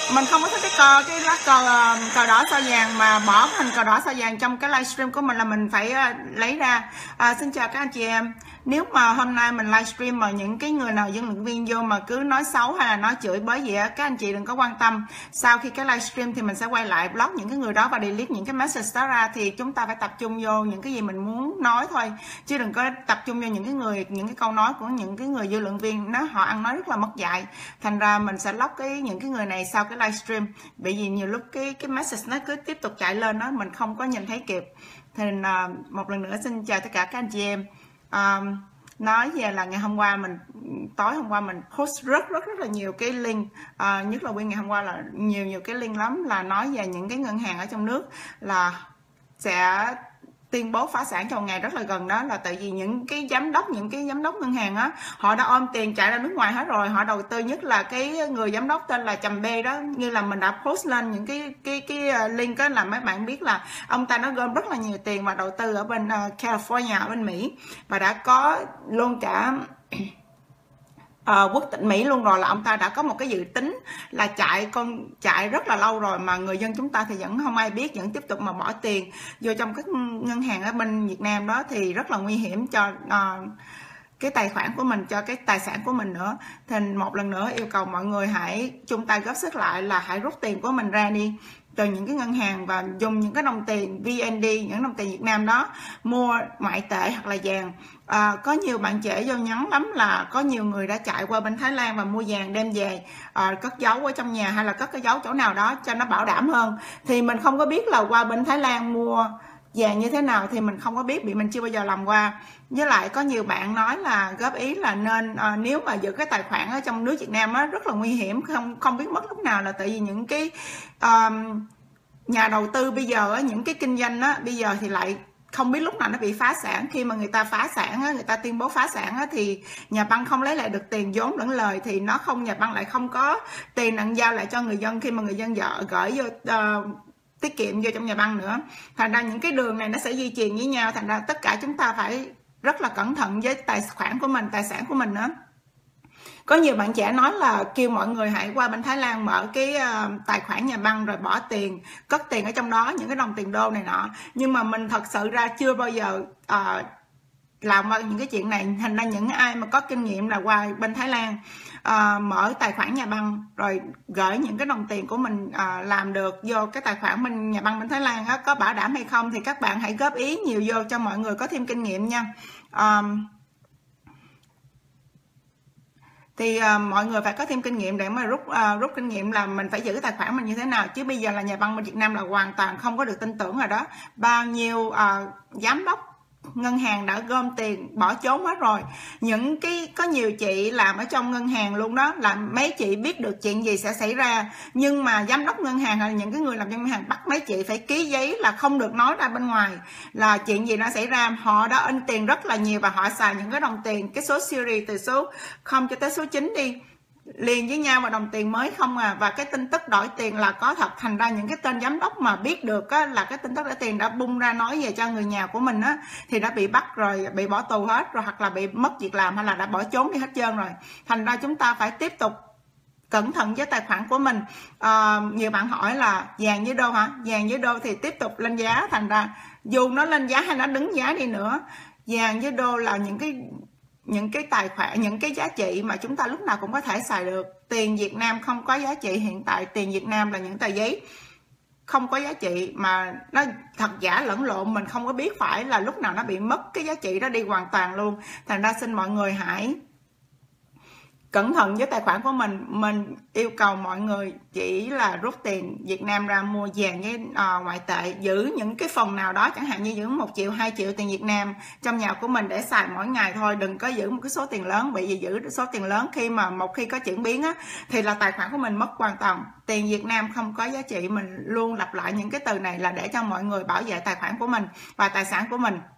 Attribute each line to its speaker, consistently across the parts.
Speaker 1: mình không có thích cái lá cờ đỏ sao vàng mà bỏ hình cờ đỏ sao vàng trong cái livestream của mình là mình phải lấy ra. Xin chào các anh chị em. Nếu mà hôm nay mình livestream mà những cái người nào dân luận viên vô mà cứ nói xấu hay là nói chửi bới gì á, các anh chị đừng có quan tâm. Sau khi cái livestream thì mình sẽ quay lại block những cái người đó và delete những cái message đó ra. Thì chúng ta phải tập trung vô những cái gì mình muốn nói thôi, chứ đừng có tập trung vô những cái câu nói của những cái người dư luận viên, họ ăn nói rất là mất dạy. Thành ra mình sẽ block những cái người này sau cái livestream, bởi vì nhiều lúc cái message nó cứ tiếp tục chạy lên đó, mình không có nhìn thấy kịp. Thì một lần nữa xin chào tất cả các anh chị em. Nói về là ngày hôm qua tối hôm qua mình post rất là nhiều cái link, nhất là nguyên ngày hôm qua là nhiều cái link lắm, là nói về những cái ngân hàng ở trong nước là sẽ tuyên bố phá sản trong ngày rất là gần. Đó là tại vì những cái giám đốc ngân hàng á, họ đã ôm tiền chạy ra nước ngoài hết rồi, họ đầu tư, nhất là cái người giám đốc tên là Trầm B đó, như là mình đã post lên những cái link đó, là mấy bạn biết là ông ta nó gom rất là nhiều tiền và đầu tư ở bên California, ở bên Mỹ, và đã có luôn cả quốc tịch Mỹ luôn rồi, là ông ta đã có một cái dự tính là chạy rất là lâu rồi, mà người dân chúng ta thì vẫn không ai biết, vẫn tiếp tục mà bỏ tiền vô trong các ngân hàng ở bên Việt Nam đó, thì rất là nguy hiểm cho cái tài khoản của mình, cho cái tài sản của mình nữa. Thì một lần nữa yêu cầu mọi người hãy chung tay góp sức lại, là hãy rút tiền của mình ra đi từ những cái ngân hàng và dùng những cái đồng tiền VND, những đồng tiền Việt Nam đó mua ngoại tệ hoặc là vàng. Có nhiều bạn trẻ vô nhắn lắm là có nhiều người đã chạy qua bên Thái Lan và mua vàng đem về cất giấu ở trong nhà, hay là cất cái giấu chỗ nào đó cho nó bảo đảm hơn. Thì mình không có biết là qua bên Thái Lan mua vàng như thế nào, thì mình không có biết, vì mình chưa bao giờ làm qua. Với lại có nhiều bạn nói là góp ý là nên nếu mà giữ cái tài khoản ở trong nước Việt Nam á, rất là nguy hiểm, không biết mất lúc nào, là tại vì những cái nhà đầu tư bây giờ, những cái kinh doanh á, bây giờ thì lại không biết lúc nào nó bị phá sản. Khi mà người ta phá sản á, người ta tuyên bố phá sản á, thì nhà băng không lấy lại được tiền vốn lẫn lời, thì nhà băng lại không có tiền nặng giao lại cho người dân khi mà người dân gửi vô tiết kiệm vô trong nhà băng nữa. Thành ra những cái đường này nó sẽ di chuyển với nhau, thành ra tất cả chúng ta phải rất là cẩn thận với tài khoản của mình, tài sản của mình nữa. Có nhiều bạn trẻ nói là kêu mọi người hãy qua bên Thái Lan mở cái tài khoản nhà băng rồi bỏ tiền, cất tiền ở trong đó, những cái đồng tiền đô này nọ. Nhưng mà mình thật sự ra chưa bao giờ làm những cái chuyện này. Thành ra những ai mà có kinh nghiệm là qua bên Thái Lan mở tài khoản nhà băng rồi gửi những cái đồng tiền của mình làm được vô cái tài khoản bên nhà băng bên Thái Lan á, có bảo đảm hay không thì các bạn hãy góp ý nhiều vô cho mọi người có thêm kinh nghiệm nha. Thì mọi người phải có thêm kinh nghiệm để mà rút kinh nghiệm là mình phải giữ tài khoản mình như thế nào. Chứ bây giờ là nhà băng bên Việt Nam là hoàn toàn không có được tin tưởng rồi đó. Bao nhiêu giám đốc ngân hàng đã gom tiền bỏ trốn hết rồi. Có nhiều chị làm ở trong ngân hàng luôn đó, là mấy chị biết được chuyện gì sẽ xảy ra, nhưng mà giám đốc ngân hàng hay là những cái người làm trong ngân hàng bắt mấy chị phải ký giấy là không được nói ra bên ngoài là chuyện gì nó xảy ra. Họ đã in tiền rất là nhiều và họ xài những cái đồng tiền, cái số series từ số 0 cho tới số 9 đi, liền với nhau và đồng tiền mới không à. Và cái tin tức đổi tiền là có thật. Thành ra những cái tên giám đốc mà biết được á, là cái tin tức đổi tiền đã bung ra nói về cho người nhà của mình á, thì đã bị bắt rồi, bị bỏ tù hết rồi, hoặc là bị mất việc làm, hay là đã bỏ trốn đi hết trơn rồi. Thành ra chúng ta phải tiếp tục cẩn thận với tài khoản của mình. Nhiều bạn hỏi là vàng với đô hả? Vàng với đô thì tiếp tục lên giá. Thành ra dù nó lên giá hay nó đứng giá đi nữa, vàng với đô là những cái tài khoản, những cái giá trị mà chúng ta lúc nào cũng có thể xài được. Tiền Việt Nam không có giá trị. Hiện tại tiền Việt Nam là những tờ giấy không có giá trị, mà nó thật giả lẫn lộn, mình không có biết phải là lúc nào nó bị mất cái giá trị đó đi hoàn toàn luôn. Thành ra xin mọi người hãy cẩn thận với tài khoản của mình. Mình yêu cầu mọi người chỉ là rút tiền Việt Nam ra mua vàng với ngoại tệ, giữ những cái phần nào đó, chẳng hạn như giữ 1 triệu 2 triệu tiền Việt Nam trong nhà của mình để xài mỗi ngày thôi. Đừng có giữ một cái số tiền lớn, bởi vì giữ số tiền lớn một khi có chuyển biến á, thì là tài khoản của mình mất hoàn toàn. Tiền Việt Nam không có giá trị. Mình luôn lặp lại những cái từ này là để cho mọi người bảo vệ tài khoản của mình và tài sản của mình.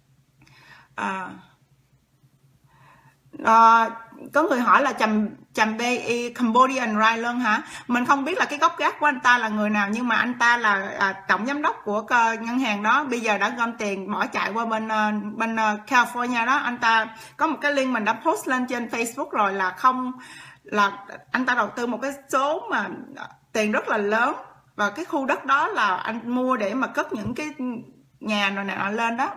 Speaker 1: Có người hỏi là Trầm BI Cambodian Railen hả? Mình không biết là cái gốc gác của anh ta là người nào, nhưng mà anh ta là tổng giám đốc của ngân hàng đó, bây giờ đã gom tiền bỏ chạy qua bên California đó. Anh ta có một cái link mình đã post lên trên Facebook rồi, là là anh ta đầu tư một cái số mà tiền rất là lớn, và cái khu đất đó là anh mua để mà cất những cái nhà rồi nọ lên đó.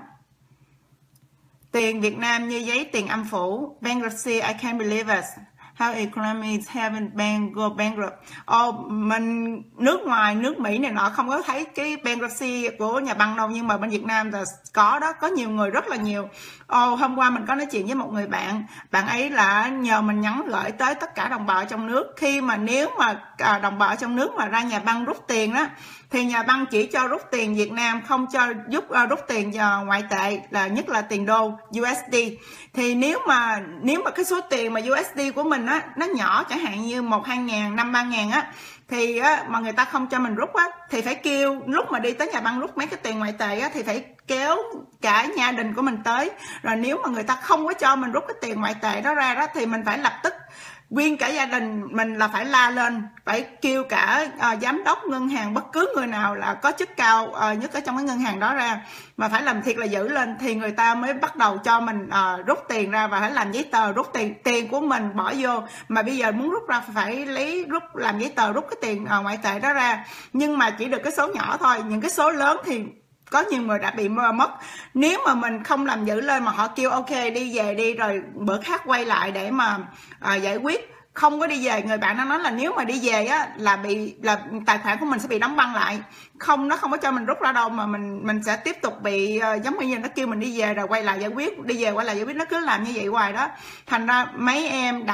Speaker 1: Tiền Việt Nam như giấy tiền âm phủ. Bankruptcy, I can't believe it. How economies haven't go bankrupt. Mình nước ngoài, nước Mỹ này nọ không có thấy cái bankruptcy của nhà băng đâu, nhưng mà bên Việt Nam là có đó, có nhiều người, rất là nhiều. Hôm qua mình có nói chuyện với một người bạn ấy là nhờ mình nhắn gửi tới tất cả đồng bào ở trong nước, khi mà nếu mà đồng bào ở trong nước mà ra nhà băng rút tiền đó, thì nhà băng chỉ cho rút tiền Việt Nam, không cho giúp rút tiền ngoại tệ, là nhất là tiền đô USD. Thì nếu mà cái số tiền mà USD của mình á nó nhỏ, chẳng hạn như 1-2 ngàn, 5-3 ngàn á, thì mà người ta không cho mình rút á, thì phải kêu lúc mà đi tới nhà băng rút mấy cái tiền ngoại tệ á, thì phải kéo cả gia đình của mình tới. Rồi nếu mà người ta không có cho mình rút cái tiền ngoại tệ đó ra đó, thì mình phải lập tức nguyên cả gia đình mình là phải la lên, phải kêu cả giám đốc ngân hàng, bất cứ người nào là có chức cao nhất ở trong cái ngân hàng đó ra, mà phải làm thiệt là dữ lên, thì người ta mới bắt đầu cho mình rút tiền ra, và phải làm giấy tờ rút tiền của mình bỏ vô. Mà bây giờ muốn rút ra phải làm giấy tờ rút cái tiền ngoại tệ đó ra, nhưng mà chỉ được cái số nhỏ thôi. Những cái số lớn thì có nhiều người đã bị mất. Nếu mà mình không làm dữ lên mà họ kêu ok đi về đi, rồi bữa khác quay lại để mà giải quyết, không có đi về, người bạn nó nói là nếu mà đi về á là tài khoản của mình sẽ bị đóng băng lại, nó không có cho mình rút ra đâu, mà mình sẽ tiếp tục bị giống như nó kêu mình đi về rồi quay lại giải quyết, đi về quay lại giải quyết, nó cứ làm như vậy hoài đó. Thành ra mấy em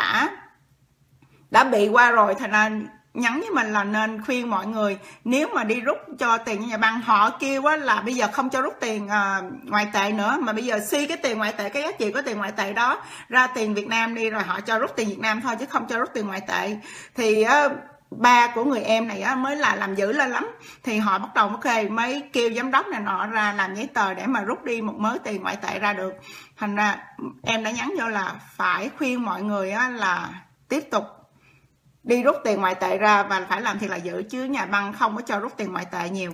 Speaker 1: đã bị qua rồi, thành ra nhắn với mình là nên khuyên mọi người, nếu mà đi rút cho tiền nhà băng, họ kêu á là bây giờ không cho rút tiền ngoại tệ nữa, mà bây giờ suy cái tiền ngoại tệ, cái giá trị của tiền ngoại tệ đó ra tiền Việt Nam đi, rồi họ cho rút tiền Việt Nam thôi chứ không cho rút tiền ngoại tệ. Thì ba của người em này á mới là làm dữ lên lắm, thì họ bắt đầu mới kêu giám đốc này nọ ra làm giấy tờ để mà rút đi một mớ tiền ngoại tệ ra được. Thành ra em đã nhắn vô là phải khuyên mọi người á là tiếp tục đi rút tiền ngoại tệ ra, và phải làm thiệt là dữ, chứ nhà băng không có cho rút tiền ngoại tệ nhiều.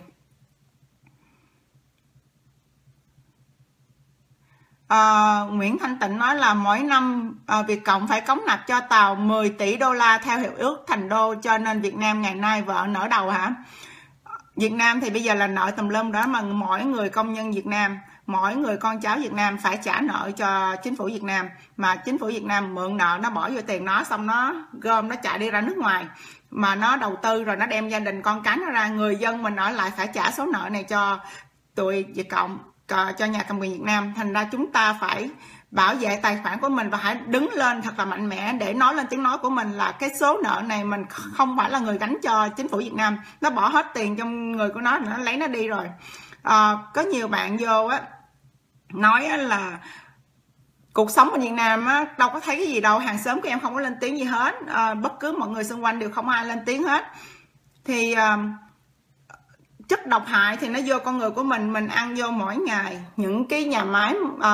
Speaker 1: Nguyễn Thanh Tịnh nói là mỗi năm Việt Cộng phải cống nạp cho Tàu 10 tỷ đô la theo hiệp ước thành đô, cho nên Việt Nam ngày nay vợ nở đầu hả? Việt Nam thì bây giờ là nợ tùm lum đó, mà mỗi người công nhân Việt Nam, mỗi người con cháu Việt Nam phải trả nợ cho chính phủ Việt Nam, mà chính phủ Việt Nam mượn nợ, nó bỏ vô tiền nó, xong nó gom, nó chạy đi ra nước ngoài, mà nó đầu tư rồi nó đem gia đình con cái nó ra, người dân mình ở lại phải trả số nợ này cho tụi Việt Cộng, cho nhà cầm quyền Việt Nam. Thành ra chúng ta phải bảo vệ tài khoản của mình và hãy đứng lên thật là mạnh mẽ để nói lên tiếng nói của mình, là cái số nợ này mình không phải là người gánh cho chính phủ Việt Nam, nó bỏ hết tiền trong người của nó lấy nó đi rồi. Có nhiều bạn vô á nói là cuộc sống ở Việt Nam á đâu có thấy cái gì đâu, hàng xóm của em không có lên tiếng gì hết, bất cứ mọi người xung quanh đều không ai lên tiếng hết. Thì chất độc hại thì nó vô con người của mình ăn vô mỗi ngày. Những cái nhà máy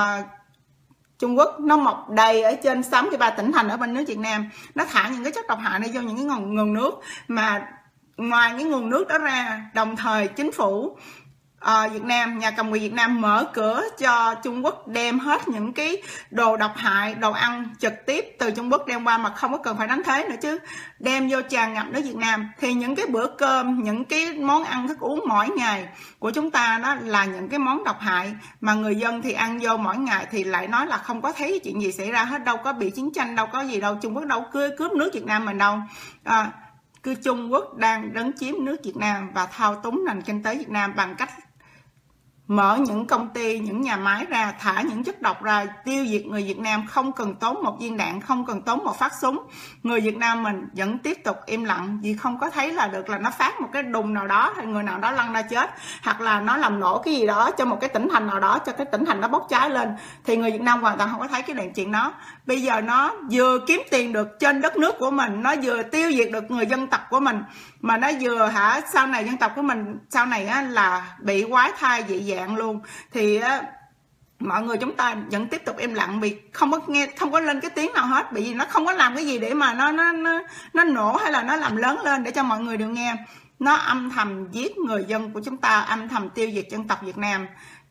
Speaker 1: Trung Quốc nó mọc đầy ở trên 63 tỉnh thành ở bên nước Việt Nam, nó thả những cái chất độc hại này vô những cái nguồn nước, mà ngoài cái nguồn nước đó ra, đồng thời chính phủ Việt Nam, nhà cầm quyền Việt Nam mở cửa cho Trung Quốc đem hết những cái đồ độc hại, đồ ăn trực tiếp từ Trung Quốc đem qua, mà không có cần phải đánh thuế nữa chứ, đem vô tràn ngập nước Việt Nam. Thì những cái bữa cơm, những cái món ăn thức uống mỗi ngày của chúng ta đó là những cái món độc hại, mà người dân thì ăn vô mỗi ngày thì lại nói là không có thấy chuyện gì xảy ra hết, đâu có bị chiến tranh, đâu có gì đâu, Trung Quốc đâu cướp nước Việt Nam mình đâu. Cứ Trung Quốc đang lấn chiếm nước Việt Nam và thao túng nền kinh tế Việt Nam bằng cách mở những công ty, những nhà máy ra, thả những chất độc ra, tiêu diệt người Việt Nam, không cần tốn một viên đạn, không cần tốn một phát súng. Người Việt Nam mình vẫn tiếp tục im lặng, vì không có thấy là được là nó phát một cái đùng nào đó, hay người nào đó lăn ra chết, hoặc là nó làm nổ cái gì đó cho một cái tỉnh thành nào đó, cho cái tỉnh thành nó bốc cháy lên, thì người Việt Nam hoàn toàn không có thấy cái chuyện đó. Bây giờ nó vừa kiếm tiền được trên đất nước của mình, nó vừa tiêu diệt được người dân tộc của mình, mà nó vừa sau này dân tộc của mình sau này là bị quái thai dị dạng luôn. Thì mọi người chúng ta vẫn tiếp tục im lặng, vì không có lên cái tiếng nào hết, bởi vì nó không có làm cái gì để mà nó nổ hay là nó làm lớn lên để cho mọi người đều nghe. Nó âm thầm giết người dân của chúng ta, âm thầm tiêu diệt dân tộc Việt Nam.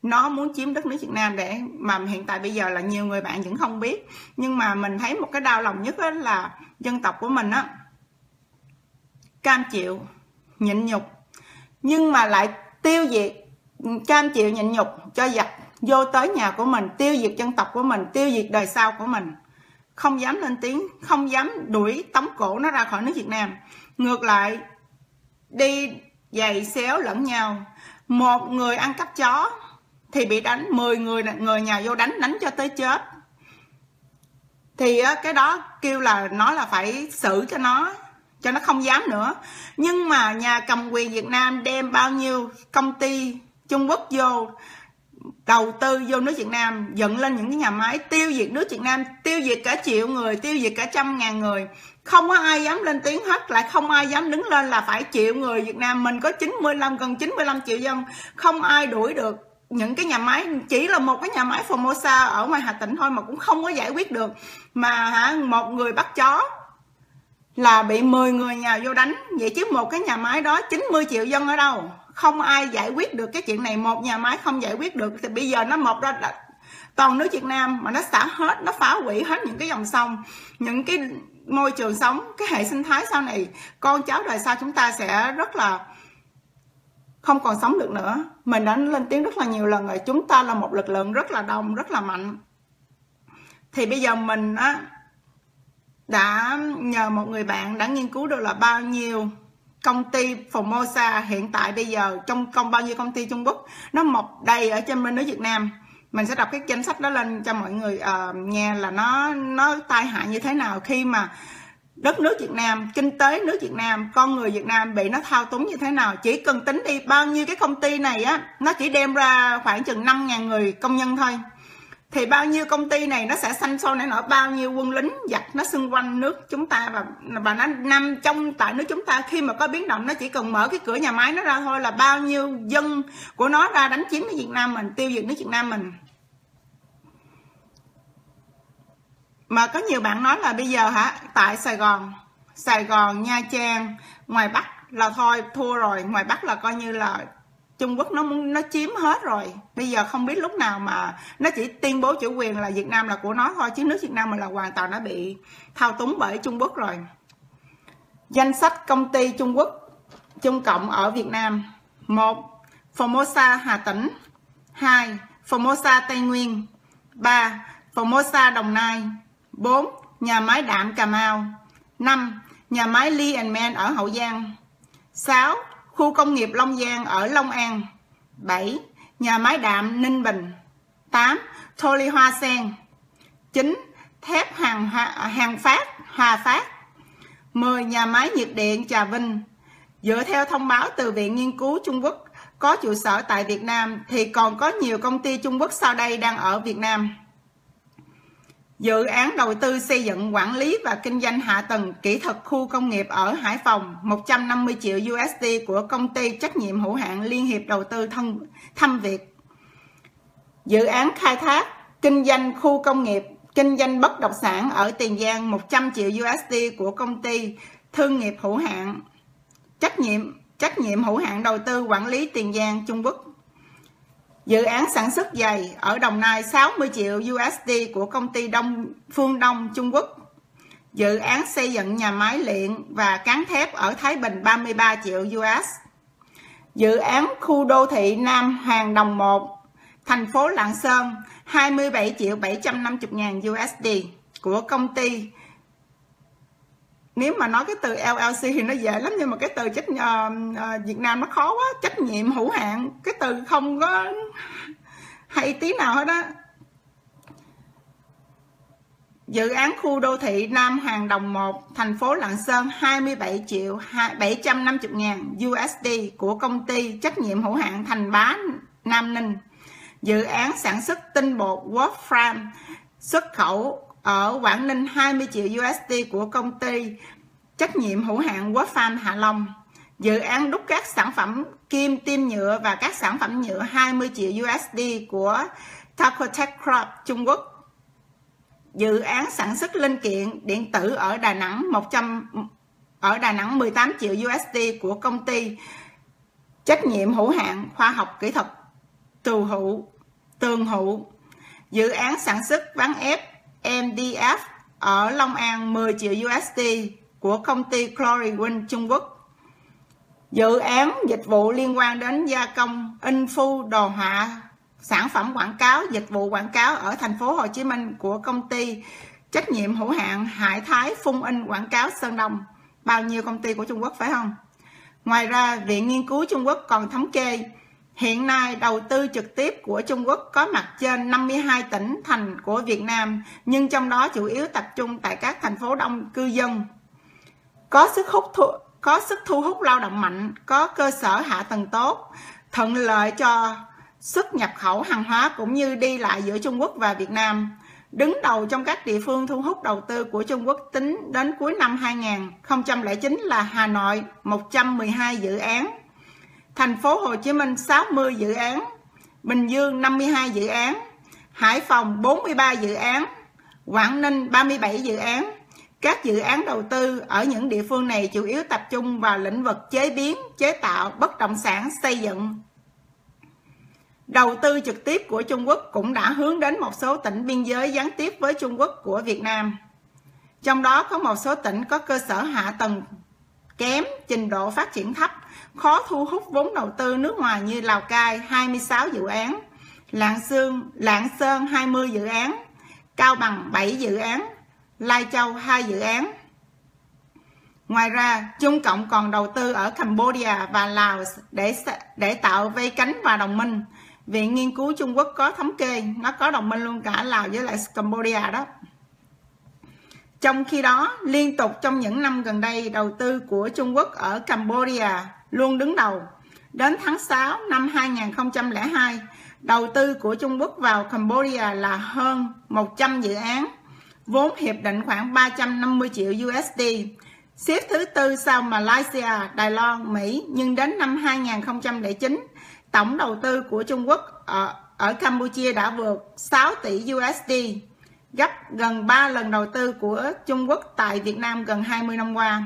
Speaker 1: nó muốn chiếm đất nước Việt Nam, để mà hiện tại bây giờ là nhiều người bạn vẫn không biết. Nhưng mà mình thấy một cái đau lòng nhất là dân tộc của mình á, cam chịu nhịn nhục nhưng mà lại tiêu diệt, cam chịu nhịn nhục cho giặc vô tới nhà của mình, tiêu diệt dân tộc của mình, tiêu diệt đời sau của mình, không dám lên tiếng, không dám đuổi tống cổ nó ra khỏi nước Việt Nam. Ngược lại đi giày xéo lẫn nhau, một người ăn cắp chó thì bị đánh, 10 người nhà vô đánh cho tới chết. Thì cái đó kêu là nó là phải xử cho nó không dám nữa. Nhưng mà nhà cầm quyền Việt Nam đem bao nhiêu công ty Trung Quốc vô đầu tư vô nước Việt Nam, dựng lên những cái nhà máy tiêu diệt nước Việt Nam, tiêu diệt cả triệu người, tiêu diệt cả 100.000 người. Không có ai dám lên tiếng hết, lại không ai dám đứng lên là phải triệu người Việt Nam mình có gần 95 triệu dân, không ai đuổi được những cái nhà máy. Chỉ là một cái nhà máy Formosa ở ngoài Hà Tĩnh thôi mà cũng không có giải quyết được, mà một người bắt chó là bị 10 người nhà vô đánh. Vậy chứ một cái nhà máy đó 90 triệu dân ở đâu? Không ai giải quyết được cái chuyện này, một nhà máy không giải quyết được. Thì bây giờ nó một ra là toàn nước Việt Nam mà nó xả hết, nó phá hủy hết những cái dòng sông, những cái môi trường sống, cái hệ sinh thái sau này con cháu đời sau chúng ta sẽ rất là không còn sống được nữa. Mình đã lên tiếng rất là nhiều lần rồi, chúng ta là một lực lượng rất là đông, rất là mạnh. Thì bây giờ mình đã nhờ một người bạn đã nghiên cứu được là bao nhiêu công ty Formosa hiện tại bây giờ trong bao nhiêu công ty Trung Quốc nó mọc đầy ở trên bên nước Việt Nam. Mình sẽ đọc cái danh sách đó lên cho mọi người nghe là nó tai hại như thế nào khi mà đất nước Việt Nam, kinh tế nước Việt Nam, con người Việt Nam bị nó thao túng như thế nào. Chỉ cần tính đi bao nhiêu cái công ty này á, nó chỉ đem ra khoảng chừng 5.000 người công nhân thôi. Thì bao nhiêu công ty này nó sẽ sanh sôi nảy nở, bao nhiêu quân lính giặc nó xung quanh nước chúng ta, và nó nằm trong tại nước chúng ta. Khi mà có biến động, nó chỉ cần mở cái cửa nhà máy nó ra thôi là bao nhiêu dân của nó ra đánh chiếm nước Việt Nam mình, tiêu diệt nước Việt Nam mình. Mà có nhiều bạn nói là bây giờ tại Sài Gòn, Nha Trang, ngoài Bắc là thôi thua rồi, ngoài Bắc là coi như là Trung Quốc nó chiếm hết rồi. Bây giờ không biết lúc nào mà nó chỉ tuyên bố chủ quyền là Việt Nam là của nó thôi, chứ nước Việt Nam mình là hoàn toàn đã bị thao túng bởi Trung Quốc rồi. Danh sách công ty Trung Quốc Trung Cộng ở Việt Nam: 1. Formosa Hà Tĩnh, 2. Formosa Tây Nguyên, 3. Formosa Đồng Nai, 4. Nhà máy đạm Cà Mau, 5. Nhà máy Lee & Man ở Hậu Giang, 6. Khu công nghiệp Long Giang ở Long An, 7. Nhà máy đạm Ninh Bình, 8. Tholi Hoa Sen, 9. Thép Hàng Phát Hòa Phát, 10. Nhà máy nhiệt điện Trà Vinh. Dựa theo thông báo từ Viện Nghiên cứu Trung Quốc có trụ sở tại Việt Nam thì còn có nhiều công ty Trung Quốc sau đây đang ở Việt Nam. Dự án đầu tư xây dựng, quản lý và kinh doanh hạ tầng kỹ thuật khu công nghiệp ở Hải Phòng 150 triệu USD của công ty trách nhiệm hữu hạn Liên hiệp đầu tư Thâm Việt. Dự án khai thác, kinh doanh khu công nghiệp, kinh doanh bất động sản ở Tiền Giang 100 triệu USD của công ty thương nghiệp hữu hạn trách nhiệm hữu hạn đầu tư quản lý Tiền Giang Trung Quốc. Dự án sản xuất giày ở Đồng Nai 60 triệu USD của công ty Phương Đông Trung Quốc. Dự án xây dựng nhà máy luyện và cán thép ở Thái Bình 33 triệu US. Dự án khu đô thị Nam Hoàng Đồng 1, thành phố Lạng Sơn 27 triệu 750 ngàn USD của công ty. Nếu mà nói cái từ LLC thì nó dễ lắm, nhưng mà cái từ Việt Nam nó khó quá. Trách nhiệm hữu hạn, cái từ không có hay tí nào hết á. Dự án khu đô thị Nam Hoàng Đồng 1, thành phố Lạng Sơn 27 triệu 750 ngàn USD của công ty trách nhiệm hữu hạn Thành Bá Nam Ninh. Dự án sản xuất tinh bột Wolfram xuất khẩu ở Quảng Ninh 20 triệu USD của công ty trách nhiệm hữu hạn Wolfram Hạ Long. Dự án đúc các sản phẩm kim tiêm nhựa và các sản phẩm nhựa 20 triệu USD của Tacotech Corp Trung Quốc. Dự án sản xuất linh kiện điện tử ở Đà Nẵng 18 triệu USD của công ty trách nhiệm hữu hạn khoa học kỹ thuật Trù Hữu. tường hụ. Dự án sản xuất ván ép MDF ở Long An 10 triệu USD của công ty Chlorine Trung Quốc. Dự án dịch vụ liên quan đến gia công, in phu, đồ họa, sản phẩm quảng cáo, dịch vụ quảng cáo ở thành phố Hồ Chí Minh của công ty trách nhiệm hữu hạn Hải Thái Phun in quảng cáo Sơn Đông. Bao nhiêu công ty của Trung Quốc phải không? Ngoài ra, Viện Nghiên cứu Trung Quốc còn thống kê hiện nay đầu tư trực tiếp của Trung Quốc có mặt trên 52 tỉnh thành của Việt Nam, nhưng trong đó chủ yếu tập trung tại các thành phố đông cư dân, có sức thu hút lao động mạnh, có cơ sở hạ tầng tốt, thuận lợi cho xuất nhập khẩu hàng hóa cũng như đi lại giữa Trung Quốc và Việt Nam. Đứng đầu trong các địa phương thu hút đầu tư của Trung Quốc tính đến cuối năm 2009 là Hà Nội 112 dự án, thành phố Hồ Chí Minh 60 dự án, Bình Dương 52 dự án, Hải Phòng 43 dự án, Quảng Ninh 37 dự án. Các dự án đầu tư ở những địa phương này chủ yếu tập trung vào lĩnh vực chế biến, chế tạo, bất động sản, xây dựng. Đầu tư trực tiếp của Trung Quốc cũng đã hướng đến một số tỉnh biên giới gián tiếp với Trung Quốc của Việt Nam. Trong đó có một số tỉnh có cơ sở hạ tầng kém, trình độ phát triển thấp, khó thu hút vốn đầu tư nước ngoài như Lào Cai 26 dự án, Lạng Sơn 20 dự án, Cao Bằng 7 dự án, Lai Châu 2 dự án. Ngoài ra, Trung Cộng còn đầu tư ở Cambodia và Lào để tạo vây cánh và đồng minh. Viện Nghiên cứu Trung Quốc có thống kê, nó có đồng minh luôn cả Lào với lại Cambodia đó. Trong khi đó, liên tục trong những năm gần đây, đầu tư của Trung Quốc ở Cambodia luôn đứng đầu. Đến tháng 6 năm 2002, đầu tư của Trung Quốc vào Cambodia là hơn 100 dự án, vốn hiệp định khoảng 350 triệu USD, xếp thứ tư sau Malaysia, Đài Loan, Mỹ. Nhưng đến năm 2009, tổng đầu tư của Trung Quốc ở Campuchia đã vượt 6 tỷ USD, gấp gần 3 lần đầu tư của Trung Quốc tại Việt Nam gần 20 năm qua.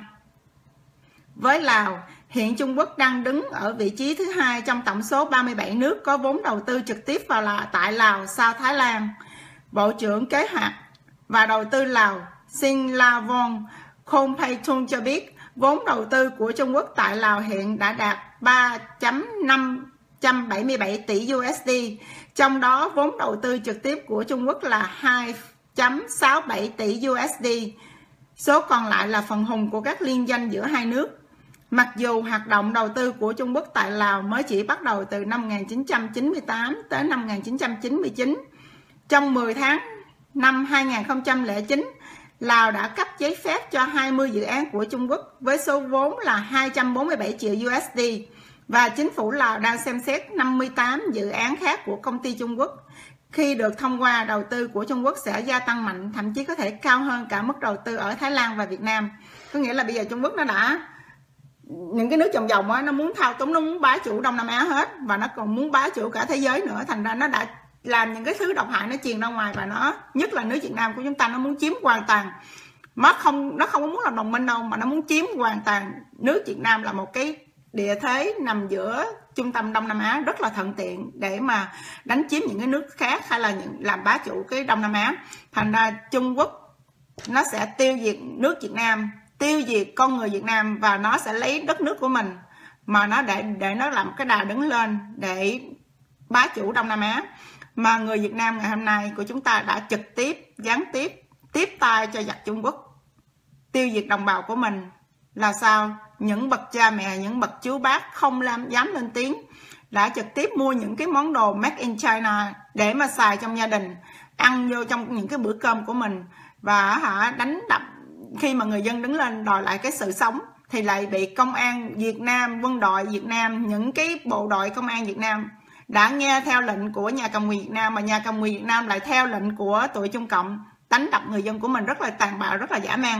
Speaker 1: Với Lào, hiện Trung Quốc đang đứng ở vị trí thứ hai trong tổng số 37 nước có vốn đầu tư trực tiếp tại Lào sau Thái Lan. Bộ trưởng Kế hoạch và Đầu tư Lào Sinlavong Khonphaithun cho biết vốn đầu tư của Trung Quốc tại Lào hiện đã đạt 3,577 tỷ USD, trong đó vốn đầu tư trực tiếp của Trung Quốc là 2,67 tỷ USD. Số còn lại là phần hùng của các liên doanh giữa hai nước. Mặc dù hoạt động đầu tư của Trung Quốc tại Lào mới chỉ bắt đầu từ năm 1998 tới năm 1999, trong 10 tháng năm 2009, Lào đã cấp giấy phép cho 20 dự án của Trung Quốc với số vốn là 247 triệu USD, và chính phủ Lào đang xem xét 58 dự án khác của công ty Trung Quốc. Khi được thông qua, đầu tư của Trung Quốc sẽ gia tăng mạnh, thậm chí có thể cao hơn cả mức đầu tư ở Thái Lan và Việt Nam. Có nghĩa là bây giờ Trung Quốc nó đã, những cái nước vòng vòng á, nó muốn thao túng, nó muốn bá chủ Đông Nam Á hết, và nó còn muốn bá chủ cả thế giới nữa. Thành ra nó đã làm những cái thứ độc hại nó truyền ra ngoài, và nó, nhất là nước Việt Nam của chúng ta, nó muốn chiếm hoàn toàn. Nó không có muốn làm đồng minh đâu, mà nó muốn chiếm hoàn toàn. Nước Việt Nam là một cái địa thế nằm giữa trung tâm Đông Nam Á, rất là thuận tiện để mà đánh chiếm những cái nước khác hay là làm bá chủ cái Đông Nam Á. Thành ra Trung Quốc nó sẽ tiêu diệt nước Việt Nam, tiêu diệt con người Việt Nam, và nó sẽ lấy đất nước của mình mà nó để nó làm cái đà đứng lên để bá chủ Đông Nam Á. Mà người Việt Nam ngày hôm nay của chúng ta đã trực tiếp, gián tiếp tiếp tay cho giặc Trung Quốc tiêu diệt đồng bào của mình. Là sao? Những bậc cha mẹ, những bậc chú bác không dám lên tiếng, đã trực tiếp mua những cái món đồ made in China để mà xài trong gia đình, ăn vô trong những cái bữa cơm của mình, và đánh đập. Khi mà người dân đứng lên đòi lại cái sự sống thì lại bị công an Việt Nam, quân đội Việt Nam, những cái bộ đội công an Việt Nam đã nghe theo lệnh của nhà cầm quyền Việt Nam, mà nhà cầm quyền Việt Nam lại theo lệnh của tụi Trung Cộng đánh đập người dân của mình rất là tàn bạo, rất là dã man.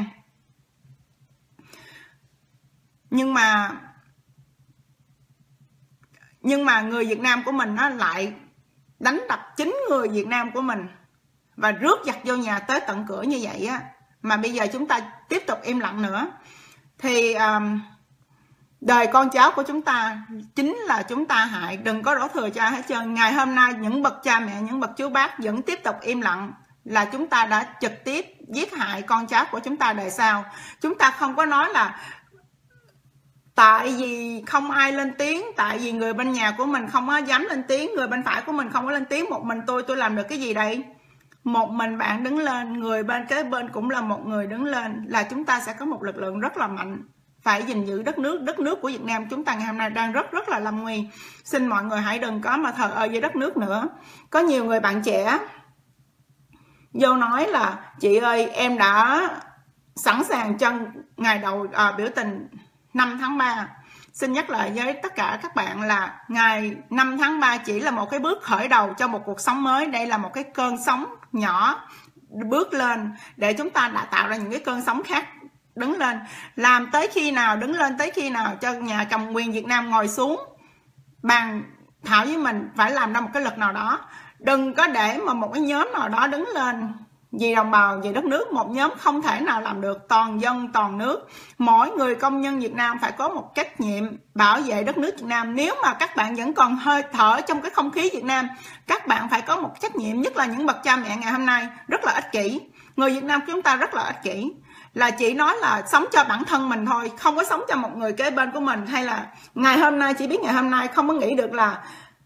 Speaker 1: Nhưng mà người Việt Nam của mình nó lại đánh đập chính người Việt Nam của mình và rước giặc vô nhà tới tận cửa như vậy á, mà bây giờ chúng ta tiếp tục im lặng nữa thì đời con cháu của chúng ta chính là chúng ta hại, đừng có đổ thừa cho ai hết trơn. Ngày hôm nay những bậc cha mẹ, những bậc chú bác vẫn tiếp tục im lặng là chúng ta đã trực tiếp giết hại con cháu của chúng ta đời sau. Chúng ta không có nói là tại vì không ai lên tiếng, tại vì người bên nhà của mình không có dám lên tiếng, người bên phải của mình không có lên tiếng, một mình tôi làm được cái gì đây? Một mình bạn đứng lên, người bên kế bên cũng là một người đứng lên, là chúng ta sẽ có một lực lượng rất là mạnh. Phải gìn giữ đất nước của Việt Nam chúng ta ngày hôm nay đang rất là lâm nguy. Xin mọi người hãy đừng có mà thờ ơ với đất nước nữa. Có nhiều người bạn trẻ vô nói là chị ơi, em đã sẵn sàng cho ngày đầu biểu tình 5 tháng 3. Xin nhắc lại với tất cả các bạn là ngày 5 tháng 3 chỉ là một cái bước khởi đầu cho một cuộc sống mới. Đây là một cái cơn sóng nhỏ bước lên để chúng ta đã tạo ra những cái cơn sóng khác đứng lên. Làm tới khi nào, đứng lên tới khi nào cho nhà cầm quyền Việt Nam ngồi xuống bàn thảo với mình, phải làm ra một cái lực nào đó. Đừng có để mà một cái nhóm nào đó đứng lên vì đồng bào, vì đất nước. Một nhóm không thể nào làm được, toàn dân toàn nước. Mỗi người công nhân Việt Nam phải có một trách nhiệm bảo vệ đất nước Việt Nam. Nếu mà các bạn vẫn còn hơi thở trong cái không khí Việt Nam, các bạn phải có một trách nhiệm. Nhất là những bậc cha mẹ ngày hôm nay rất là ích kỷ. Người Việt Nam chúng ta rất là ích kỷ, là chỉ nói là sống cho bản thân mình thôi, không có sống cho một người kế bên của mình. Hay là ngày hôm nay chỉ biết ngày hôm nay, không có nghĩ được là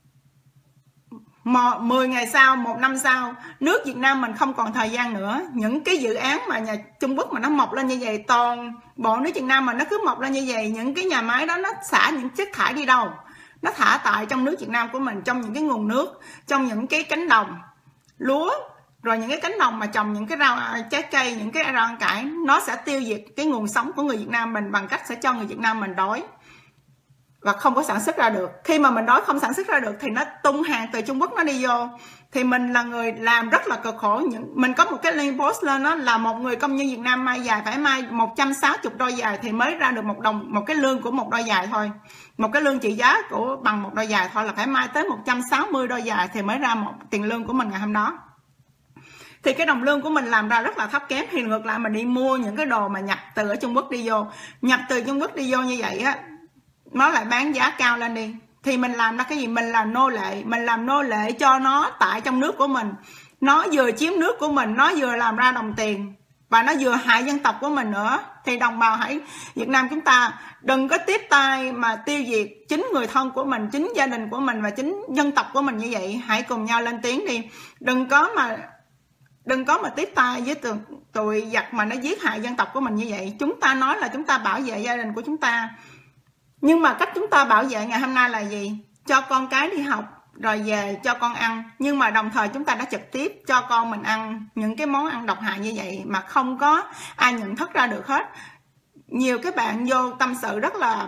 Speaker 1: 10 ngày sau, 1 năm sau, nước Việt Nam mình không còn thời gian nữa. Những cái dự án mà nhà Trung Quốc mà nó mọc lên như vậy, toàn bộ nước Việt Nam mà nó cứ mọc lên như vậy, những cái nhà máy đó nó xả những chất thải đi đâu? Nó thả tại trong nước Việt Nam của mình, trong những cái nguồn nước, trong những cái cánh đồng lúa, rồi những cái cánh đồng mà trồng những cái rau trái cây, những cái rau ăn cải. Nó sẽ tiêu diệt cái nguồn sống của người Việt Nam mình bằng cách sẽ cho người Việt Nam mình đói và không có sản xuất ra được. Khi mà mình đói không sản xuất ra được thì nó tung hàng từ Trung Quốc nó đi vô, thì mình là người làm rất là cực khổ. Mình có một cái link post lên, đó là một người công nhân Việt Nam may dài phải may 160 đôi giày thì mới ra được một cái lương của một đôi giày thôi. Một cái lương trị giá của bằng một đôi giày thôi là phải may tới 160 đôi giày thì mới ra một tiền lương của mình ngày hôm đó. Thì cái đồng lương của mình làm ra rất là thấp kém. Thì ngược lại mình đi mua những cái đồ mà nhập từ ở Trung Quốc đi vô, nhập từ Trung Quốc đi vô như vậy á, nó lại bán giá cao lên đi. Thì mình làm ra cái gì? Mình là nô lệ. Mình làm nô lệ cho nó tại trong nước của mình. Nó vừa chiếm nước của mình, nó vừa làm ra đồng tiền, và nó vừa hại dân tộc của mình nữa. Thì đồng bào hãy Việt Nam chúng ta đừng có tiếp tay mà tiêu diệt chính người thân của mình, chính gia đình của mình và chính dân tộc của mình như vậy. Hãy cùng nhau lên tiếng đi. Đừng có mà tiếp tay với tụi giặc mà nó giết hại dân tộc của mình như vậy. Chúng ta nói là chúng ta bảo vệ gia đình của chúng ta, nhưng mà cách chúng ta bảo vệ ngày hôm nay là gì? Cho con cái đi học rồi về cho con ăn, nhưng mà đồng thời chúng ta đã trực tiếp cho con mình ăn những cái món ăn độc hại như vậy mà không có ai nhận thức ra được hết. Nhiều cái bạn vô tâm sự rất là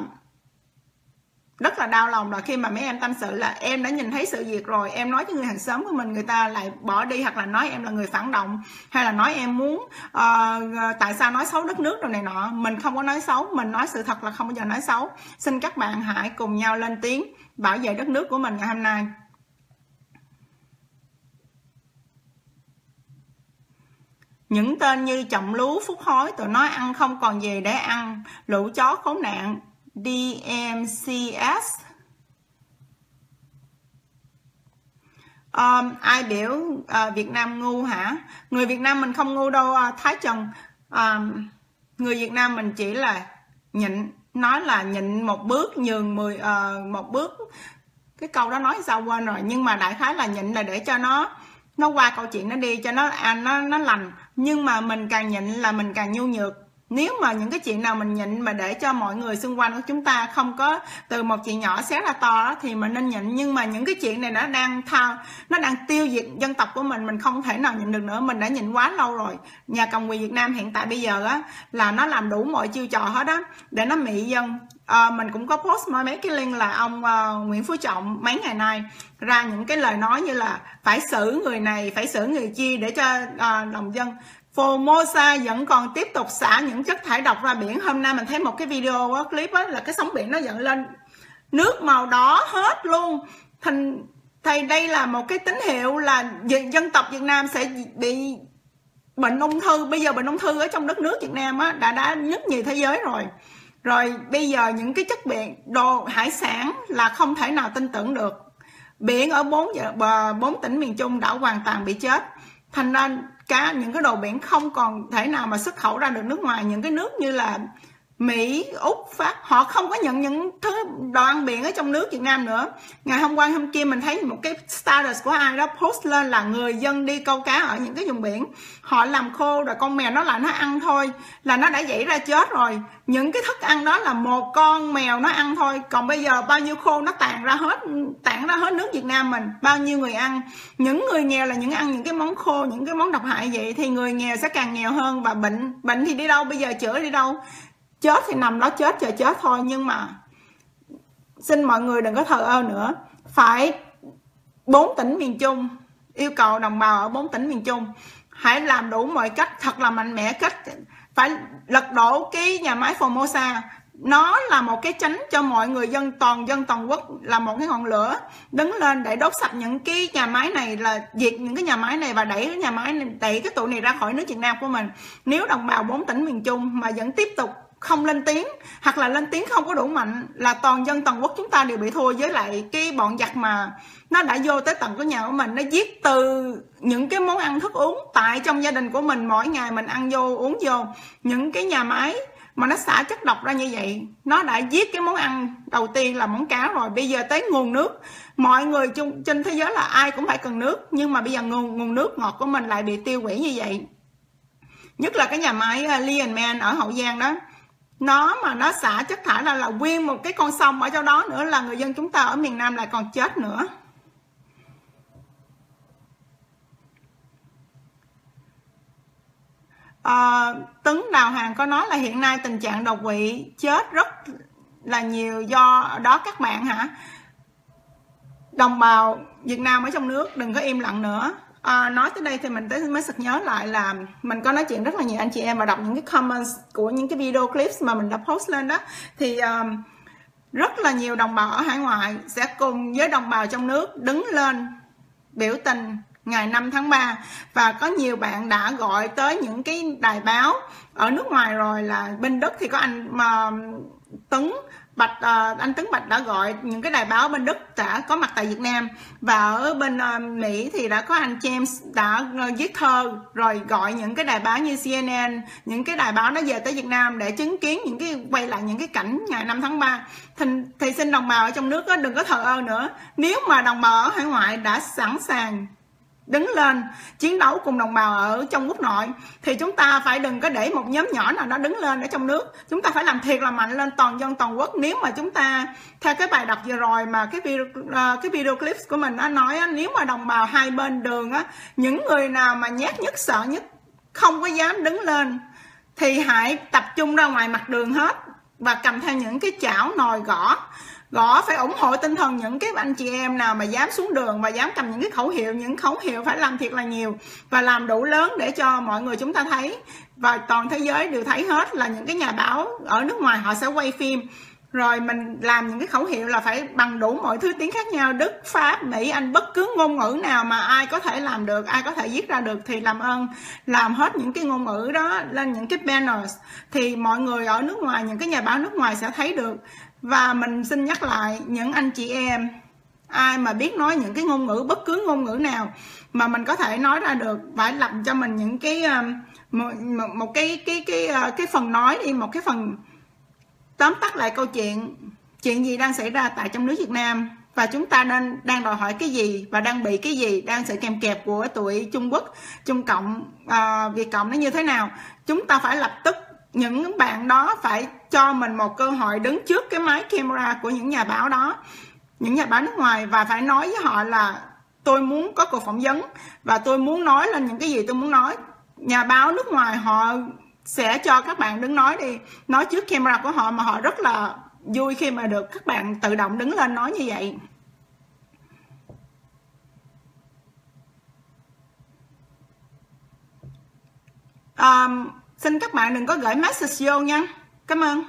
Speaker 1: đau lòng là khi mà mấy em tâm sự là em đã nhìn thấy sự việc rồi, em nói với người hàng xóm của mình, người ta lại bỏ đi, hoặc là nói em là người phản động, hay là nói em muốn tại sao nói xấu đất nước rồi này nọ. Mình không có nói xấu, mình nói sự thật là không bao giờ nói xấu. Xin các bạn hãy cùng nhau lên tiếng bảo vệ đất nước của mình ngày hôm nay. Những tên như Trọng Lú, Phúc Hối, tụi nó ăn không còn gì để ăn, lũ chó khốn nạn. DMCS. Ai biểu Việt Nam ngu hả? Người Việt Nam mình không ngu đâu Thái Trần. Người Việt Nam mình chỉ là nhịn. Nói là nhịn một bước nhường một bước. Cái câu đó nói sao quên rồi, nhưng mà đại khái là nhịn là để cho nó qua câu chuyện nó đi, cho nó lành. Nhưng mà mình càng nhịn là mình càng nhu nhược. Nếu mà những cái chuyện nào mình nhịn mà để cho mọi người xung quanh của chúng ta không có từ một chuyện nhỏ xé ra to đó, thì mình nên nhịn. Nhưng mà những cái chuyện này nó đang tiêu diệt dân tộc của mình không thể nào nhịn được nữa. Mình đã nhịn quá lâu rồi. Nhà cầm quyền Việt Nam hiện tại bây giờ á là nó làm đủ mọi chiêu trò hết á để nó mị dân. Mình cũng có post mấy cái link là ông Nguyễn Phú Trọng mấy ngày nay ra những cái lời nói như là phải xử người này, phải xử người kia để cho lòng dân. Formosa vẫn còn tiếp tục xả những chất thải độc ra biển. Hôm nay mình thấy một cái video clip là cái sóng biển nó dần lên nước màu đỏ hết luôn. Thì đây là một cái tín hiệu là dân tộc Việt Nam sẽ bị bệnh ung thư. Bây giờ bệnh ung thư ở trong đất nước Việt Nam đã nhất nhì thế giới rồi. Rồi bây giờ những cái chất biển đồ hải sản là không thể nào tin tưởng được. Biển ở 4 tỉnh miền Trung đã hoàn toàn bị chết, thành ra những cái đồ biển không còn thể nào mà xuất khẩu ra được nước ngoài. Những cái nước như là Mỹ, Úc, Pháp, họ không có nhận những thứ đồ ăn biển ở trong nước Việt Nam nữa. Ngày hôm qua hôm kia mình thấy một cái status của ai đó post lên là người dân đi câu cá ở những cái vùng biển, họ làm khô rồi con mèo nó lại nó ăn thôi là nó đã dãy ra chết rồi. Những cái thức ăn đó là một con mèo nó ăn thôi, còn bây giờ bao nhiêu khô nó tàn ra hết nước Việt Nam mình, bao nhiêu người ăn. Những người nghèo là ăn những cái món khô, những cái món độc hại vậy thì người nghèo sẽ càng nghèo hơn, và bệnh thì đi đâu bây giờ, chữa đi đâu? Chết thì nằm đó chết chờ chết thôi. Nhưng mà xin mọi người đừng có thờ ơ nữa. Phải 4 tỉnh miền Trung, yêu cầu đồng bào ở 4 tỉnh miền Trung hãy làm đủ mọi cách thật là mạnh mẽ, cách phải lật đổ cái nhà máy Formosa. Nó là một cái tránh cho mọi người dân toàn quốc, là một cái ngọn lửa đứng lên để đốt sạch những cái nhà máy này, là diệt những cái nhà máy này và đẩy cái tụi này ra khỏi nước Việt Nam của mình. Nếu đồng bào 4 tỉnh miền Trung mà vẫn tiếp tục không lên tiếng, hoặc là lên tiếng không có đủ mạnh, là toàn dân toàn quốc chúng ta đều bị thua với lại cái bọn giặc mà nó đã vô tới tận cái nhà của mình. Nó giết từ những cái món ăn thức uống tại trong gia đình của mình, mỗi ngày mình ăn vô uống vô. Những cái nhà máy mà nó xả chất độc ra như vậy, nó đã giết cái món ăn đầu tiên là món cá rồi. Bây giờ tới nguồn nước, mọi người trên thế giới là ai cũng phải cần nước, nhưng mà bây giờ nguồn nước ngọt của mình lại bị tiêu hủy như vậy. Nhất là cái nhà máy Lee Man ở Hậu Giang đó, nó xả chất thải là nguyên một cái con sông ở chỗ đó nữa, là người dân chúng ta ở miền Nam lại còn chết nữa. Tuấn Đào Hàng có nói là hiện nay tình trạng đột quỵ chết rất là nhiều do đó các bạn hả? Đồng bào Việt Nam ở trong nước đừng có im lặng nữa. Nói tới đây thì mình mới sực nhớ lại là mình có nói chuyện rất là nhiều anh chị em và đọc những cái comments của những cái video clips mà mình đã post lên đó, thì rất là nhiều đồng bào ở hải ngoại sẽ cùng với đồng bào trong nước đứng lên biểu tình ngày 5 tháng 3. Và có nhiều bạn đã gọi tới những cái đài báo ở nước ngoài rồi, là bên Đức thì có anh Tuấn Bạch đã gọi những cái đài báo bên Đức đã có mặt tại Việt Nam, và ở bên Mỹ thì đã có anh James đã viết thơ rồi gọi những cái đài báo như CNN, những cái đài báo nó về tới Việt Nam để chứng kiến quay lại những cái cảnh ngày 5 tháng 3. Thì xin đồng bào ở trong nước đó, đừng có thờ ơ nữa. Nếu mà đồng bào ở hải ngoại đã sẵn sàng đứng lên chiến đấu cùng đồng bào ở trong quốc nội, thì chúng ta phải đừng có để một nhóm nhỏ nào đó đứng lên ở trong nước. Chúng ta phải làm thiệt là mạnh lên toàn dân toàn quốc. Nếu mà chúng ta theo cái bài đọc vừa rồi mà cái video clips của mình đã nói á, nếu mà đồng bào hai bên đường á, những người nào mà nhát nhất sợ nhất không có dám đứng lên thì hãy tập trung ra ngoài mặt đường hết và cầm theo những cái chảo nồi gõ, phải ủng hộ tinh thần những cái anh chị em nào mà dám xuống đường và dám cầm những cái khẩu hiệu. Những khẩu hiệu phải làm thiệt là nhiều và làm đủ lớn để cho mọi người chúng ta thấy, và toàn thế giới đều thấy hết, là những cái nhà báo ở nước ngoài họ sẽ quay phim, rồi mình làm những cái khẩu hiệu là phải bằng đủ mọi thứ tiếng khác nhau, Đức, Pháp, Mỹ, Anh, bất cứ ngôn ngữ nào mà ai có thể làm được, ai có thể viết ra được thì làm ơn làm hết những cái ngôn ngữ đó lên những cái banners, thì mọi người ở nước ngoài, những cái nhà báo nước ngoài sẽ thấy được. Và mình xin nhắc lại những anh chị em ai mà biết nói những cái ngôn ngữ, bất cứ ngôn ngữ nào mà mình có thể nói ra được, phải lập cho mình những cái một cái phần nói đi, một cái phần tóm tắt lại câu chuyện gì đang xảy ra tại trong nước Việt Nam, và chúng ta đang đòi hỏi cái gì và đang bị cái gì, đang sự kèm kẹp của tụi Trung Quốc, Trung Cộng, Việt Cộng nó như thế nào. Chúng ta phải lập tức, những bạn đó phải cho mình một cơ hội đứng trước cái máy camera của những nhà báo đó, những nhà báo nước ngoài, và phải nói với họ là tôi muốn có cuộc phỏng vấn và tôi muốn nói lên những cái gì tôi muốn nói. Nhà báo nước ngoài họ sẽ cho các bạn đứng nói đi, nói trước camera của họ, mà họ rất là vui khi mà được các bạn tự động đứng lên nói như vậy. Xin các bạn đừng có gửi message vô nha. Cảm ơn.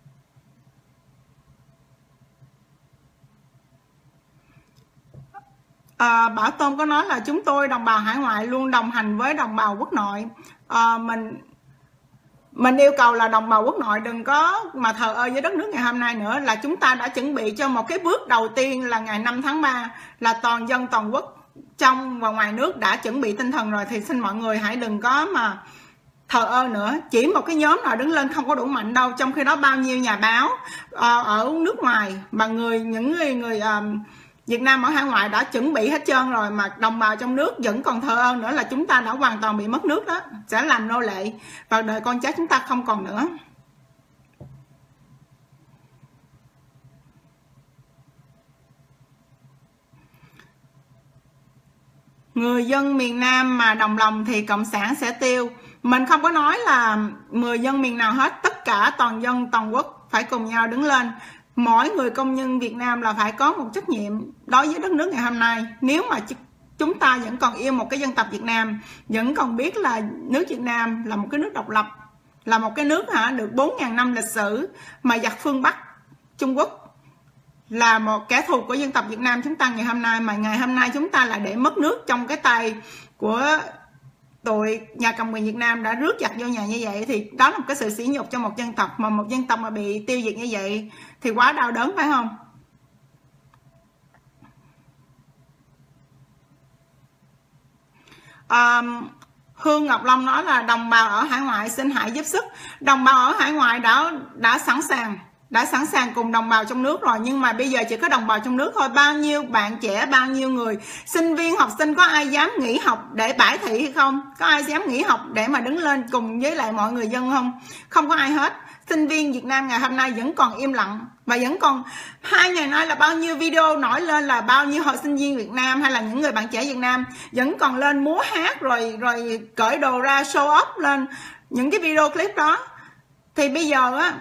Speaker 1: Bảo Tôn có nói là chúng tôi đồng bào hải ngoại luôn đồng hành với đồng bào quốc nội. mình yêu cầu là đồng bào quốc nội đừng có mà thờ ơ với đất nước ngày hôm nay nữa, là chúng ta đã chuẩn bị cho một cái bước đầu tiên là ngày 5 tháng 3 là toàn dân toàn quốc trong và ngoài nước đã chuẩn bị tinh thần rồi, thì xin mọi người hãy đừng có mà thờ ơ nữa. Chỉ một cái nhóm nào đứng lên không có đủ mạnh đâu, trong khi đó bao nhiêu nhà báo ở nước ngoài mà những người Việt Nam ở hải ngoại đã chuẩn bị hết trơn rồi, mà đồng bào trong nước vẫn còn thờ ơ nữa, là chúng ta đã hoàn toàn bị mất nước đó, sẽ làm nô lệ và đời con cháu chúng ta không còn nữa. Người dân miền Nam mà đồng lòng thì cộng sản sẽ tiêu. Mình không có nói là người dân miền nào hết, tất cả toàn dân toàn quốc phải cùng nhau đứng lên. Mỗi người công nhân Việt Nam là phải có một trách nhiệm đối với đất nước ngày hôm nay. Nếu mà chúng ta vẫn còn yêu một cái dân tộc Việt Nam, vẫn còn biết là nước Việt Nam là một cái nước độc lập, là một cái nước được 4.000 năm lịch sử, mà giặc phương Bắc Trung Quốc là một kẻ thù của dân tộc Việt Nam chúng ta ngày hôm nay, mà ngày hôm nay chúng ta lại để mất nước trong cái tay của tụi nhà cầm quyền Việt Nam đã rước giặc vô nhà như vậy, thì đó là một cái sự sỉ nhục cho một dân tộc, mà một dân tộc mà bị tiêu diệt như vậy thì quá đau đớn, phải không? Hương Ngọc Long nói là đồng bào ở hải ngoại xin hãy giúp sức. Đồng bào ở hải ngoại đã sẵn sàng cùng đồng bào trong nước rồi, nhưng mà bây giờ chỉ có đồng bào trong nước thôi. Bao nhiêu bạn trẻ, bao nhiêu người sinh viên, học sinh, có ai dám nghỉ học để bãi thị hay không? Có ai dám nghỉ học để mà đứng lên cùng với lại mọi người dân không? Không có ai hết. Sinh viên Việt Nam ngày hôm nay vẫn còn im lặng, và vẫn còn 2 ngày nay là bao nhiêu video nổi lên, là bao nhiêu hội sinh viên Việt Nam hay là những người bạn trẻ Việt Nam vẫn còn lên múa hát rồi cởi đồ ra show off lên những cái video clip đó. Thì bây giờ á,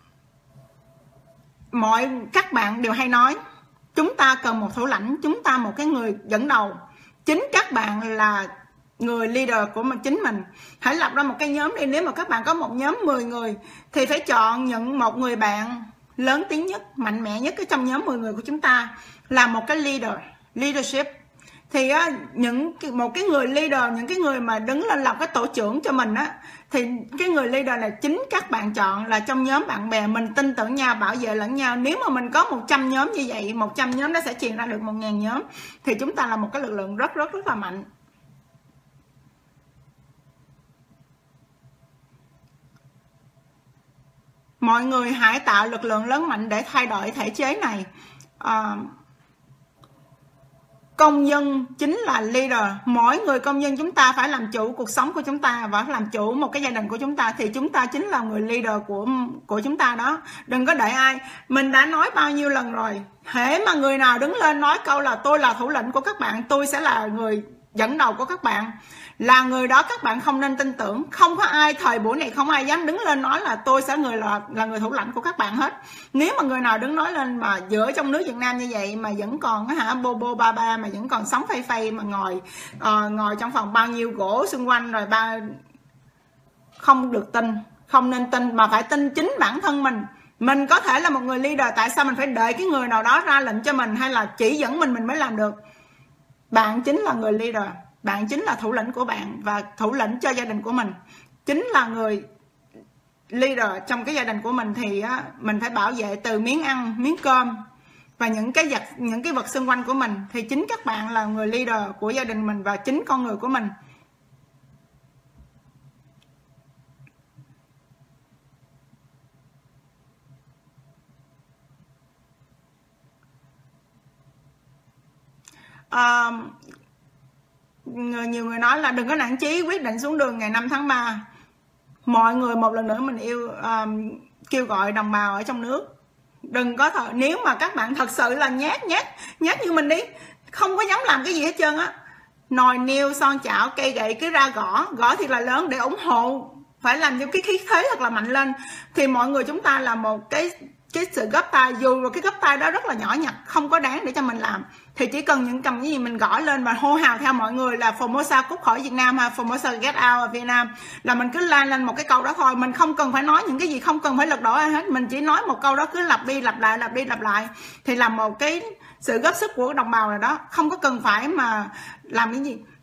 Speaker 1: các bạn đều hay nói chúng ta cần một thủ lãnh, chúng ta một cái người dẫn đầu. Chính các bạn là người leader của chính mình. Hãy lập ra một cái nhóm đi. Nếu mà các bạn có một nhóm 10 người thì phải chọn một người bạn lớn tiếng nhất, mạnh mẽ nhất ở trong nhóm 10 người của chúng ta là một cái leadership. Thì một cái người leader, những cái người mà đứng lên làm cái tổ trưởng cho mình á, thì cái người leader là chính các bạn chọn, là trong nhóm bạn bè mình tin tưởng nhau, bảo vệ lẫn nhau. Nếu mà mình có 100 nhóm như vậy, 100 nhóm nó sẽ truyền ra được 1.000 nhóm, thì chúng ta là một cái lực lượng rất là mạnh. Mọi người hãy tạo lực lượng lớn mạnh để thay đổi thể chế này. Công dân chính là leader. Mỗi người công dân chúng ta phải làm chủ cuộc sống của chúng ta và làm chủ một cái gia đình của chúng ta, thì chúng ta chính là người leader của chúng ta đó. Đừng có đợi ai. Mình đã nói bao nhiêu lần rồi, hễ mà người nào đứng lên nói câu là tôi là thủ lĩnh của các bạn, tôi sẽ là người dẫn đầu của các bạn, là người đó các bạn không nên tin tưởng. Không có ai, thời buổi này không ai dám đứng lên nói là tôi sẽ là người thủ lãnh của các bạn hết. Nếu mà người nào đứng nói lên mà giữa trong nước Việt Nam như vậy mà vẫn còn bô ba mà vẫn còn sống phay mà ngồi trong phòng bao nhiêu gỗ xung quanh rồi không được tin, không nên tin, mà phải tin chính bản thân mình. Mình có thể là một người leader, tại sao mình phải đợi cái người nào đó ra lệnh cho mình hay là chỉ dẫn mình mới làm được? Bạn chính là người leader, bạn chính là thủ lĩnh của bạn và thủ lĩnh cho gia đình của mình, chính là người leader trong cái gia đình của mình. Thì mình phải bảo vệ từ miếng ăn, miếng cơm và những cái vật xung quanh của mình. Thì chính các bạn là người leader của gia đình mình và chính con người của mình. Nhiều người nói là đừng có nản chí, quyết định xuống đường ngày 5 tháng 3. Mọi người một lần nữa mình kêu gọi đồng bào ở trong nước, đừng có nếu mà các bạn thật sự là nhát như mình đi, không có dám làm cái gì hết trơn á, nồi niêu son chảo cây gậy cứ ra gõ thiệt là lớn để ủng hộ, phải làm những cái khí thế thật là mạnh lên. Thì mọi người chúng ta là một cái sự góp tay, dù cái góp tay đó rất là nhỏ nhặt, không có đáng để cho mình làm, thì chỉ cần những cầm cái gì mình gõ lên và hô hào theo mọi người là Formosa cút khỏi Việt Nam hay Formosa get out of Vietnam, là mình cứ la lên một cái câu đó thôi. Mình không cần phải nói những cái gì, không cần phải lật đổ ai hết, mình chỉ nói một câu đó, cứ lặp đi lặp lại thì làm một cái sự góp sức của đồng bào này đó, không có cần phải mà làm cái gì.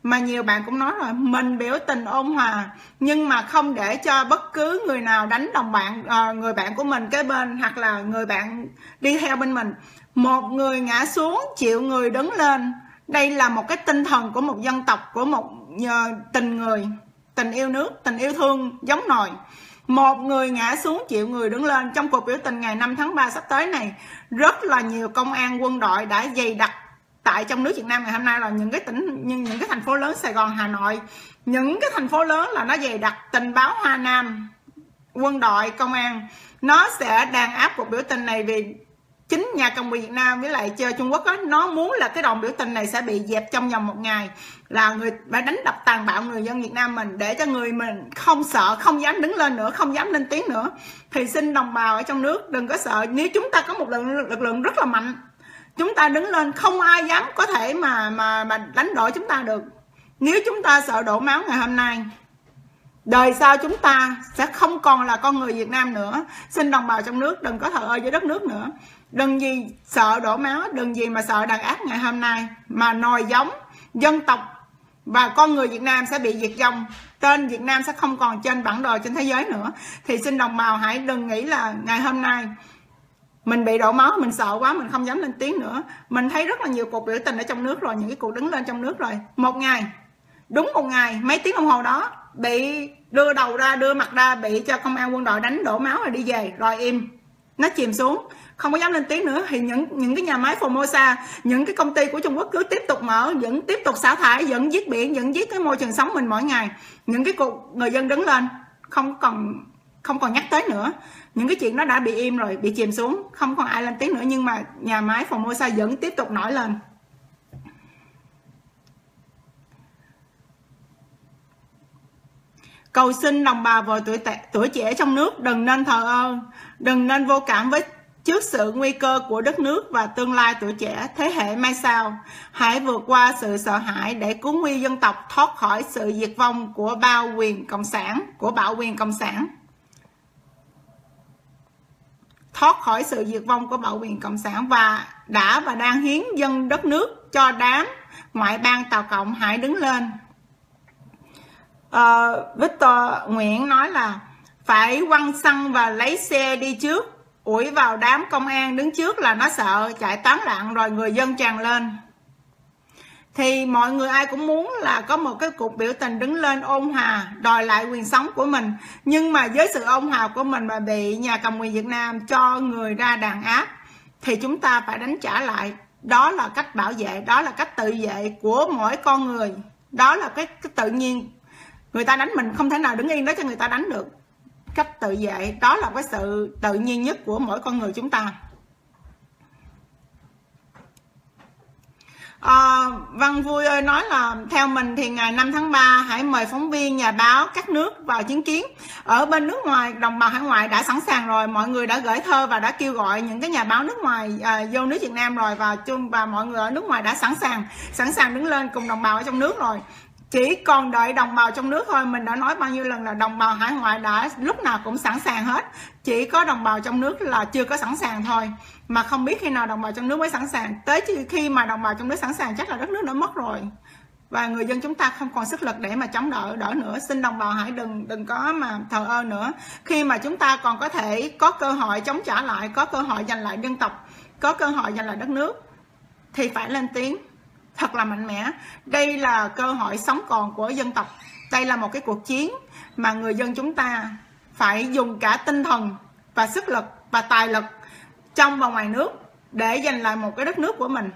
Speaker 1: mà nhiều bạn cũng nói rồi, mình biểu tình ôn hòa nhưng mà không để cho bất cứ người nào đánh đồng bạn, người bạn của mình kế bên hoặc là người bạn đi theo bên mình. Một người ngã xuống, triệu người đứng lên. Đây là một cái tinh thần của một dân tộc, của một tình người, tình yêu nước, tình yêu thương giống nòi. Một người ngã xuống, triệu người đứng lên. Trong cuộc biểu tình ngày 5 tháng 3 sắp tới này, rất là nhiều công an quân đội đã dày đặc tại trong nước Việt Nam ngày hôm nay, là những cái tỉnh, những cái thành phố lớn, Sài Gòn, Hà Nội, những cái thành phố lớn là nó dày đặc. Tình báo Hoa Nam, quân đội, công an nó sẽ đàn áp cuộc biểu tình này, vì chính nhà cầm quyền Việt Nam với lại Trung Quốc đó, nó muốn là cái đòn biểu tình này sẽ bị dẹp trong vòng một ngày, là người phải đánh đập tàn bạo người dân Việt Nam mình, để cho người mình không sợ, không dám đứng lên nữa, không dám lên tiếng nữa. Thì xin đồng bào ở trong nước đừng có sợ. Nếu chúng ta có một lực lượng rất là mạnh, chúng ta đứng lên không ai dám có thể mà đánh đổi chúng ta được. Nếu chúng ta sợ đổ máu ngày hôm nay, đời sau chúng ta sẽ không còn là con người Việt Nam nữa. Xin đồng bào trong nước đừng có thờ ơ với đất nước nữa. Đừng gì sợ đổ máu, đừng gì mà sợ đàn áp ngày hôm nay, mà nòi giống dân tộc và con người Việt Nam sẽ bị diệt vong. Tên Việt Nam sẽ không còn trên bản đồ trên thế giới nữa. Thì xin đồng bào hãy đừng nghĩ là ngày hôm nay mình bị đổ máu, mình sợ quá, mình không dám lên tiếng nữa. Mình thấy rất là nhiều cuộc biểu tình ở trong nước rồi, những cái cuộc đứng lên trong nước rồi. Một ngày, đúng một ngày, mấy tiếng đồng hồ đó, bị đưa đầu ra, đưa mặt ra, bị cho công an quân đội đánh đổ máu rồi đi về, rồi im, nó chìm xuống, không có dám lên tiếng nữa. Thì những cái nhà máy Formosa, những cái công ty của Trung Quốc cứ tiếp tục mở, vẫn tiếp tục xả thải, vẫn giết biển, vẫn giết cái môi trường sống mình mỗi ngày. Những cái cuộc người dân đứng lên không còn nhắc tới nữa. Những cái chuyện đó đã bị im rồi, bị chìm xuống, không còn ai lên tiếng nữa. Nhưng mà nhà máy Formosa vẫn tiếp tục nổi lên. Cầu xin đồng bào và tuổi trẻ trong nước đừng nên thờ ơ, đừng nên vô cảm trước sự nguy cơ của đất nước và tương lai tuổi trẻ thế hệ mai sau. Hãy vượt qua sự sợ hãi để cứu nguy dân tộc thoát khỏi sự diệt vong của bạo quyền cộng sản. Thoát khỏi sự diệt vong của bạo quyền cộng sản và đang hiến dân đất nước cho đám ngoại bang Tàu Cộng. Hãy đứng lên. Victor Nguyễn nói là phải quăng xăng và lấy xe đi trước, ủi vào đám công an đứng trước là nó sợ chạy tán loạn, rồi người dân tràn lên. Thì mọi người ai cũng muốn là có một cái cuộc biểu tình đứng lên ôn hòa đòi lại quyền sống của mình. Nhưng mà với sự ôn hòa của mình mà bị nhà cầm quyền Việt Nam cho người ra đàn áp, thì chúng ta phải đánh trả lại. Đó là cách bảo vệ, đó là cách tự vệ của mỗi con người. Đó là cái tự nhiên. Người ta đánh mình không thể nào đứng yên đó cho người ta đánh được. Cách tự vệ, đó là cái sự tự nhiên nhất của mỗi con người chúng ta. Văn Vui ơi nói là theo mình thì ngày 5 tháng 3 hãy mời phóng viên, nhà báo các nước vào chứng kiến. Ở bên nước ngoài, đồng bào hải ngoại đã sẵn sàng rồi. Mọi người đã gửi thơ và đã kêu gọi những cái nhà báo nước ngoài vô nước Việt Nam rồi, và mọi người ở nước ngoài đã sẵn sàng đứng lên cùng đồng bào ở trong nước rồi. Chỉ còn đợi đồng bào trong nước thôi. Mình đã nói bao nhiêu lần là đồng bào hải ngoại đã lúc nào cũng sẵn sàng hết. Chỉ có đồng bào trong nước là chưa có sẵn sàng thôi. Mà không biết khi nào đồng bào trong nước mới sẵn sàng. Tới khi mà đồng bào trong nước sẵn sàng chắc là đất nước đã mất rồi. Và người dân chúng ta không còn sức lực để mà chống đỡ nữa. Xin đồng bào hãy đừng có mà thờ ơ nữa. Khi mà chúng ta còn có thể có cơ hội chống trả lại, có cơ hội giành lại dân tộc, có cơ hội giành lại đất nước, thì phải lên tiếng thật là mạnh mẽ. Đây là cơ hội sống còn của dân tộc. Đây là một cái cuộc chiến mà người dân chúng ta phải dùng cả tinh thần và sức lực và tài lực trong và ngoài nước để giành lại một cái đất nước của mình.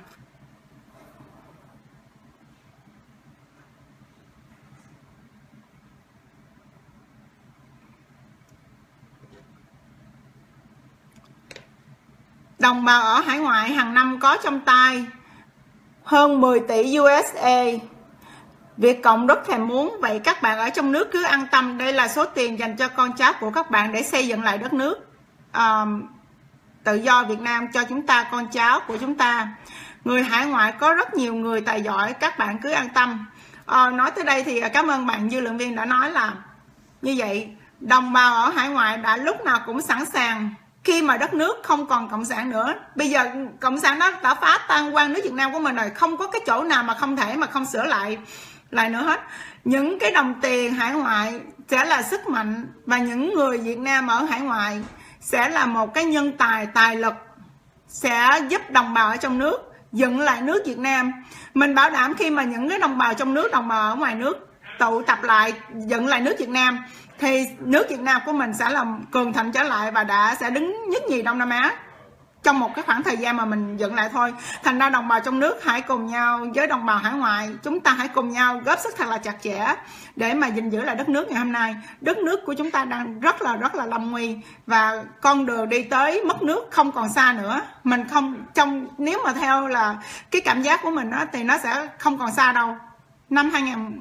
Speaker 1: Đồng bào ở hải ngoại hàng năm có trong tay hơn 10 tỷ USA. Việt Cộng rất thèm muốn. Vậy các bạn ở trong nước cứ an tâm. Đây là số tiền dành cho con cháu của các bạn để xây dựng lại đất nước tự do Việt Nam cho chúng ta, con cháu của chúng ta. Người hải ngoại có rất nhiều người tài giỏi. Các bạn cứ an tâm. Nói tới đây thì cảm ơn bạn dư luận viên đã nói là như vậy. Đồng bào ở hải ngoại đã lúc nào cũng sẵn sàng. Khi mà đất nước không còn cộng sản nữa, bây giờ cộng sản đó đã phá tan quan nước Việt Nam của mình rồi, không có cái chỗ nào mà không thể mà không sửa lại. lại nữa hết. Những cái đồng tiền hải ngoại sẽ là sức mạnh, và những người Việt Nam ở hải ngoại sẽ là một cái nhân tài lực sẽ giúp đồng bào ở trong nước dựng lại nước Việt Nam. Mình bảo đảm khi mà những cái đồng bào trong nước, đồng bào ở ngoài nước tụ tập lại dựng lại nước Việt Nam thì nước Việt Nam của mình sẽ làm cường thịnh trở lại và sẽ đứng nhất nhì Đông Nam Á trong một cái khoảng thời gian mà mình dựng lại thôi. Thành ra đồng bào trong nước hãy cùng nhau với đồng bào hải ngoại, chúng ta hãy cùng nhau góp sức thật là chặt chẽ để mà gìn giữ lại đất nước ngày hôm nay. Đất nước của chúng ta đang rất là lâm nguy, và con đường đi tới mất nước không còn xa nữa. Mình không nếu mà theo là cái cảm giác của mình đó, thì nó sẽ không còn xa đâu. Năm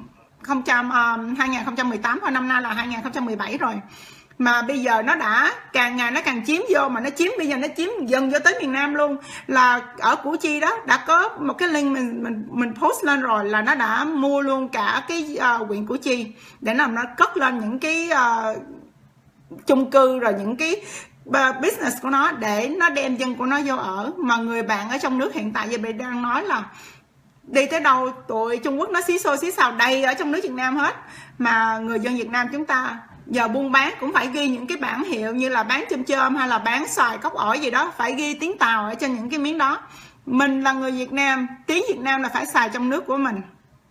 Speaker 1: 2018 và năm nay là 2017 rồi, mà bây giờ nó đã càng ngày nó càng chiếm vô, mà nó chiếm bây giờ nó chiếm dần vô tới miền Nam luôn. Là ở Củ Chi đó đã có một cái link mình post lên rồi, là nó đã mua luôn cả cái huyện Củ Chi để làm nó cất lên những cái chung cư rồi những cái business của nó để nó đem dân của nó vô ở. Mà người bạn ở trong nước hiện tại giờ bị đang nói là đi tới đâu tụi Trung Quốc nó xí xô xí xào đầy ở trong nước Việt Nam hết, mà người dân Việt Nam chúng ta giờ buôn bán cũng phải ghi những cái bảng hiệu như là bán chôm chôm hay là bán xoài cốc ổi gì đó, phải ghi tiếng Tàu ở trên những cái miếng đó. Mình là người Việt Nam, tiếng Việt Nam là phải xài trong nước của mình.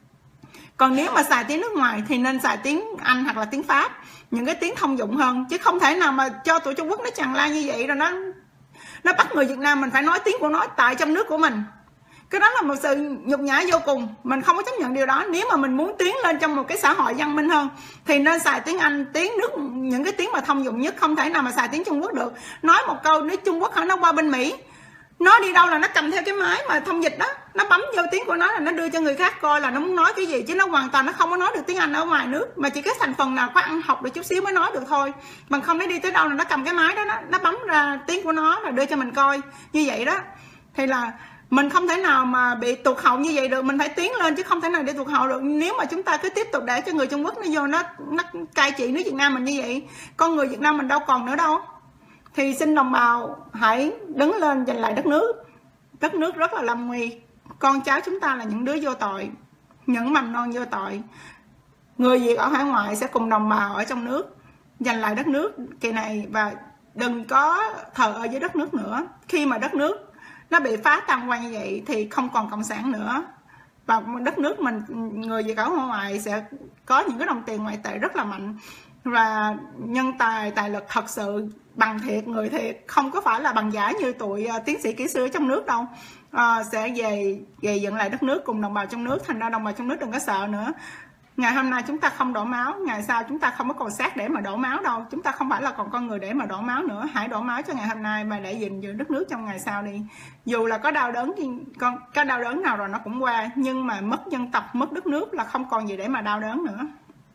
Speaker 1: Còn nếu mà xài tiếng nước ngoài thì nên xài tiếng Anh hoặc là tiếng Pháp, những cái tiếng thông dụng hơn, chứ không thể nào mà cho tụi Trung Quốc nó tràn lan như vậy rồi nó bắt người Việt Nam mình phải nói tiếng của nó tại trong nước của mình. Cái đó là một sự nhục nhã vô cùng, mình không có chấp nhận điều đó. Nếu mà mình muốn tiến lên trong một cái xã hội văn minh hơn thì nên xài tiếng Anh, tiếng nước, những cái tiếng mà thông dụng nhất, không thể nào mà xài tiếng Trung Quốc được. Nói một câu nếu Trung Quốc nó qua bên Mỹ, nó đi đâu là nó cầm theo cái máy mà thông dịch đó, nó bấm vô tiếng của nó là nó đưa cho người khác coi là nó muốn nói cái gì, chứ nó hoàn toàn nó không có nói được tiếng Anh ở ngoài nước, mà chỉ cái thành phần nào có ăn học được chút xíu mới nói được thôi. Bằng không nó đi tới đâu là nó cầm cái máy đó, nó bấm ra tiếng của nó là đưa cho mình coi như vậy đó. Thì là mình không thể nào mà bị tụt hậu như vậy được, mình phải tiến lên chứ không thể nào để tụt hậu được. Nếu mà chúng ta cứ tiếp tục để cho người Trung Quốc nó vô nó cai trị nước Việt Nam mình như vậy, con người Việt Nam mình đâu còn nữa đâu. Thì xin đồng bào hãy đứng lên giành lại đất nước. Đất nước rất là lâm nguy, con cháu chúng ta là những đứa vô tội, những mầm non vô tội. Người Việt ở hải ngoại sẽ cùng đồng bào ở trong nước giành lại đất nước kỳ này, và đừng có thờ ơ với đất nước nữa. Khi mà đất nước nó bị phá tan qua như vậy thì không còn cộng sản nữa, và đất nước mình, người Việt ở ngoài sẽ có những cái đồng tiền ngoại tệ rất là mạnh, và nhân tài lực thật sự bằng thiệt, người thiệt, không có phải là bằng giả như tụi tiến sĩ kỹ sư ở trong nước đâu. Sẽ về dựng lại đất nước cùng đồng bào trong nước. Thành ra đồng bào trong nước đừng có sợ nữa. Ngày hôm nay chúng ta không đổ máu, ngày sau chúng ta không có còn xác để mà đổ máu đâu. Chúng ta không phải là còn con người để mà đổ máu nữa. Hãy đổ máu cho ngày hôm nay mà để gìn giữ đất nước trong ngày sau đi. Dù là có đau đớn thì cái đau đớn nào rồi nó cũng qua, nhưng mà mất dân tộc, mất đất nước là không còn gì để mà đau đớn nữa.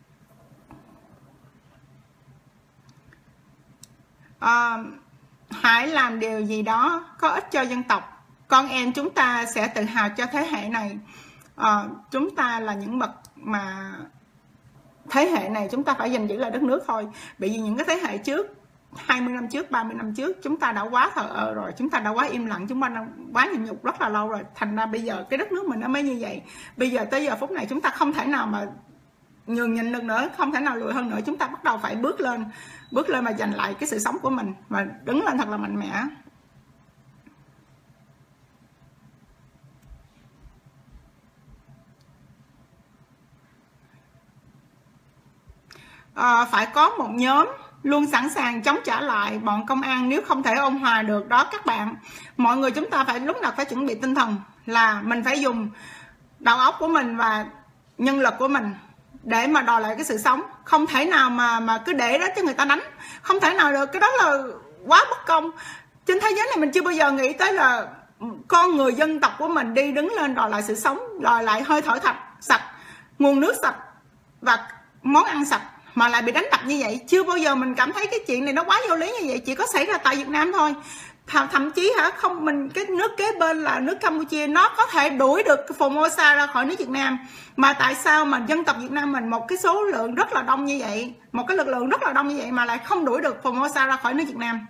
Speaker 1: Hãy làm điều gì đó có ích cho dân tộc. Con em chúng ta sẽ tự hào cho thế hệ này. Chúng ta là những bậc mà thế hệ này chúng ta phải gìn giữ lại đất nước thôi. Bởi vì những cái thế hệ trước, 20 năm trước, 30 năm trước, chúng ta đã quá thờ ơ rồi, chúng ta đã quá im lặng, chúng ta đã quá nhịn nhục rất là lâu rồi. Thành ra bây giờ cái đất nước mình nó mới như vậy. Bây giờ tới giờ phút này chúng ta không thể nào mà nhường nhịn được nữa, không thể nào lùi hơn nữa. Chúng ta bắt đầu phải bước lên mà giành lại cái sự sống của mình, và đứng lên thật là mạnh mẽ. Phải có một nhóm luôn sẵn sàng chống trả lại bọn công an nếu không thể ôn hòa được đó các bạn. Mọi người chúng ta phải lúc nào phải chuẩn bị tinh thần là mình phải dùng đầu óc của mình và nhân lực của mình để mà đòi lại cái sự sống. Không thể nào mà cứ để đó cho người ta đánh, không thể nào được. Cái đó là quá bất công. Trên thế giới này mình chưa bao giờ nghĩ tới là con người dân tộc của mình đi đứng lên đòi lại sự sống, đòi lại hơi thở sạch, nguồn nước sạch và món ăn sạch, mà lại bị đánh đập như vậy. Chưa bao giờ mình cảm thấy cái chuyện này nó quá vô lý như vậy. Chỉ có xảy ra tại Việt Nam thôi. Thậm chí cái nước kế bên là nước Campuchia, nó có thể đuổi được Formosa ra khỏi nước Việt Nam, mà tại sao mà dân tộc Việt Nam mình một cái số lượng rất là đông như vậy, một cái lực lượng rất là đông như vậy mà lại không đuổi được Formosa ra khỏi nước Việt Nam?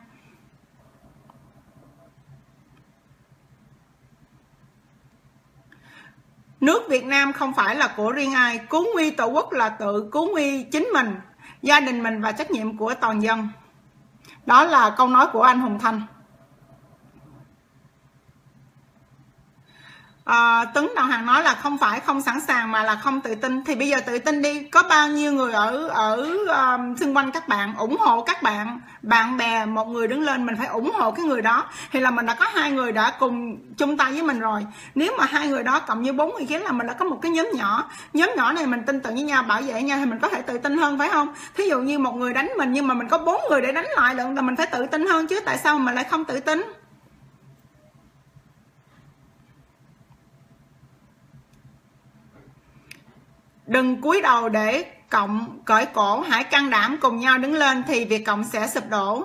Speaker 1: Nước Việt Nam không phải là của riêng ai, cứu nguy tổ quốc là tự cứu nguy chính mình, gia đình mình và trách nhiệm của toàn dân. Đó là câu nói của anh Hùng Thanh. Tuấn Đào Hàng nói là không phải không sẵn sàng mà là không tự tin. Thì bây giờ tự tin đi, có bao nhiêu người ở xung quanh các bạn ủng hộ các bạn bè, một người đứng lên mình phải ủng hộ cái người đó, thì là mình đã có 2 người đã cùng chung tay với mình rồi. Nếu mà 2 người đó cộng như 4 người kia là mình đã có một cái nhóm nhỏ này mình tin tưởng với nhau, bảo vệ nhau, thì mình có thể tự tin hơn, phải không? Thí dụ như một người đánh mình nhưng mà mình có 4 người để đánh lại được là mình phải tự tin hơn chứ, tại sao mình lại không tự tin? Đừng cúi đầu để Cộng cởi cổ, hãy can đảm cùng nhau đứng lên thì Việt Cộng sẽ sụp đổ.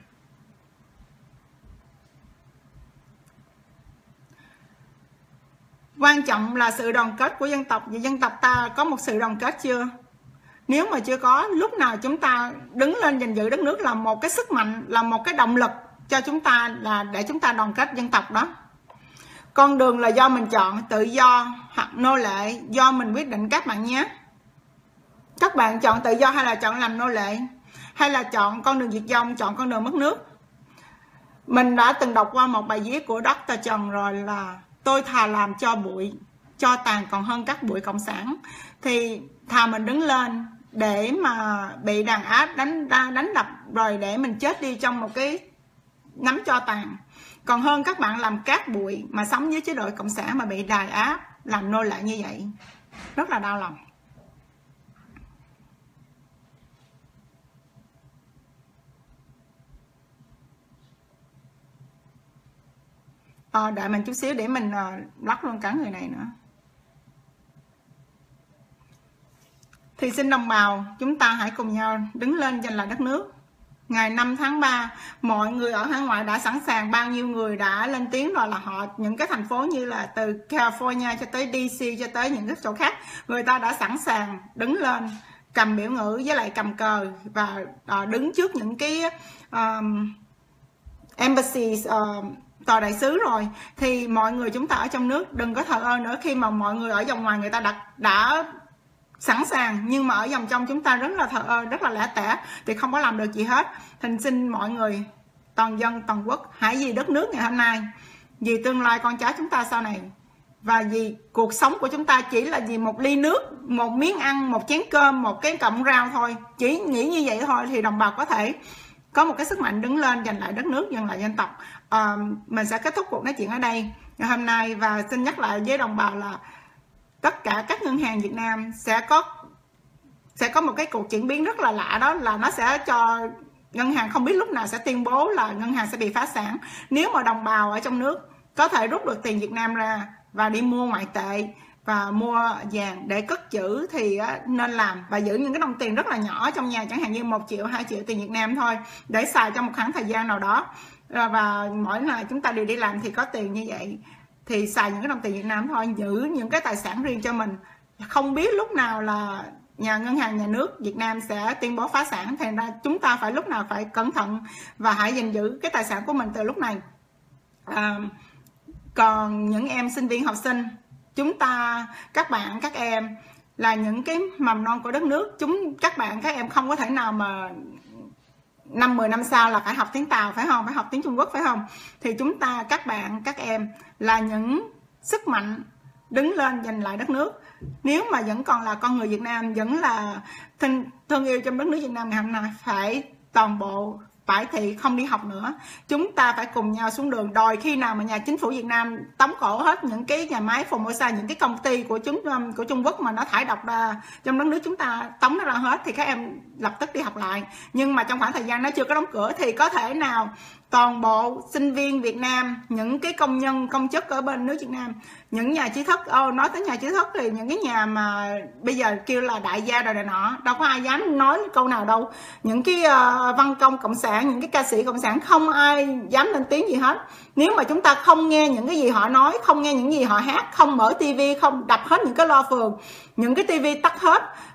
Speaker 1: Quan trọng là sự đoàn kết của dân tộc. Và dân tộc ta có một sự đoàn kết chưa? Nếu mà chưa có, lúc nào chúng ta đứng lên giành giữ đất nước là một cái sức mạnh, là một cái động lực cho chúng ta, là để chúng ta đoàn kết dân tộc đó. Con đường là do mình chọn, tự do hoặc nô lệ do mình quyết định các bạn nhé. Các bạn chọn tự do hay là chọn làm nô lệ, hay là chọn con đường diệt vong, chọn con đường mất nước? Mình đã từng đọc qua một bài viết của Dr. Trần rồi, là tôi thà làm cho bụi, cho tàn còn hơn các bụi cộng sản. Thì thà mình đứng lên để mà bị đàn áp, đánh đập rồi để mình chết đi trong một cái nắm cho tàn, còn hơn các bạn làm cát bụi mà sống dưới chế độ cộng sản mà bị đàn áp, làm nô lệ như vậy. Rất là đau lòng. Đợi mình chút xíu để mình lắc luôn cả người này nữa. Thì xin đồng bào, chúng ta hãy cùng nhau đứng lên giành lại đất nước. Ngày 5 tháng 3, mọi người ở hải ngoại đã sẵn sàng, bao nhiêu người đã lên tiếng rồi, là họ, những cái thành phố như là từ California cho tới DC cho tới những cái chỗ khác, người ta đã sẵn sàng đứng lên cầm biểu ngữ với lại cầm cờ và đứng trước những cái embassy, tòa đại sứ rồi. Thì mọi người chúng ta ở trong nước đừng có thờ ơ nữa, khi mà mọi người ở vòng ngoài người ta đã sẵn sàng, nhưng mà ở vòng trong chúng ta rất là thờ ơ, rất là lẻ tẻ thì không có làm được gì hết. Thì xin mọi người, toàn dân toàn quốc, hãy vì đất nước ngày hôm nay, vì tương lai con cháu chúng ta sau này, và vì cuộc sống của chúng ta chỉ là vì một ly nước, một miếng ăn, một chén cơm, một cái cọng rau thôi, chỉ nghĩ như vậy thôi thì đồng bào có thể có một cái sức mạnh đứng lên giành lại đất nước, giành lại dân tộc. Mình sẽ kết thúc cuộc nói chuyện ở đây ngày hôm nay, và xin nhắc lại với đồng bào là tất cả các ngân hàng Việt Nam sẽ có một cái cuộc chuyển biến rất là lạ, đó là nó sẽ cho ngân hàng không biết lúc nào sẽ tuyên bố là ngân hàng sẽ bị phá sản. Nếu mà đồng bào ở trong nước có thể rút được tiền Việt Nam ra và đi mua ngoại tệ và mua vàng để cất trữ thì nên làm, và giữ những cái đồng tiền rất là nhỏ trong nhà, chẳng hạn như 1 triệu 2 triệu tiền Việt Nam thôi, để xài trong một khoảng thời gian nào đó, và mỗi ngày chúng ta đều đi làm thì có tiền như vậy thì xài những cái đồng tiền Việt Nam thôi, giữ những cái tài sản riêng cho mình. Không biết lúc nào là ngân hàng nhà nước Việt Nam sẽ tuyên bố phá sản, thành ra chúng ta phải lúc nào phải cẩn thận và hãy gìn giữ cái tài sản của mình từ lúc này. Còn những em sinh viên học sinh, chúng ta, các bạn các em là những cái mầm non của đất nước, các em không có thể nào mà 5-10 năm sau là phải học tiếng Tàu, phải không? Phải học tiếng Trung Quốc, phải không? Thì chúng ta, các bạn các em là những sức mạnh đứng lên giành lại đất nước. Nếu mà vẫn còn là con người Việt Nam, vẫn là thương yêu trong đất nước Việt Nam ngày hôm nay, phải toàn bộ phải thị không đi học nữa. Chúng ta phải cùng nhau xuống đường đòi khi nào mà nhà chính phủ Việt Nam tống cổ hết những cái nhà máy Formosa, những cái công ty của Trung Quốc mà nó thải độc ra trong đất nước chúng ta, tống nó ra hết thì các em lập tức đi học lại. Nhưng mà trong khoảng thời gian nó chưa có đóng cửa thì có thể nào toàn bộ sinh viên Việt Nam, những cái công nhân công chức ở bên nước Việt Nam, những nhà trí thức, nói tới nhà trí thức thì những cái nhà mà bây giờ kêu là đại gia rồi này nọ, đâu có ai dám nói câu nào đâu. Những cái văn công cộng sản, những cái ca sĩ cộng sản, không ai dám lên tiếng gì hết. Nếu mà chúng ta không nghe những cái gì họ nói, không nghe những gì họ hát, không mở tivi, không đập hết những cái loa phường, những cái tivi tắt hết,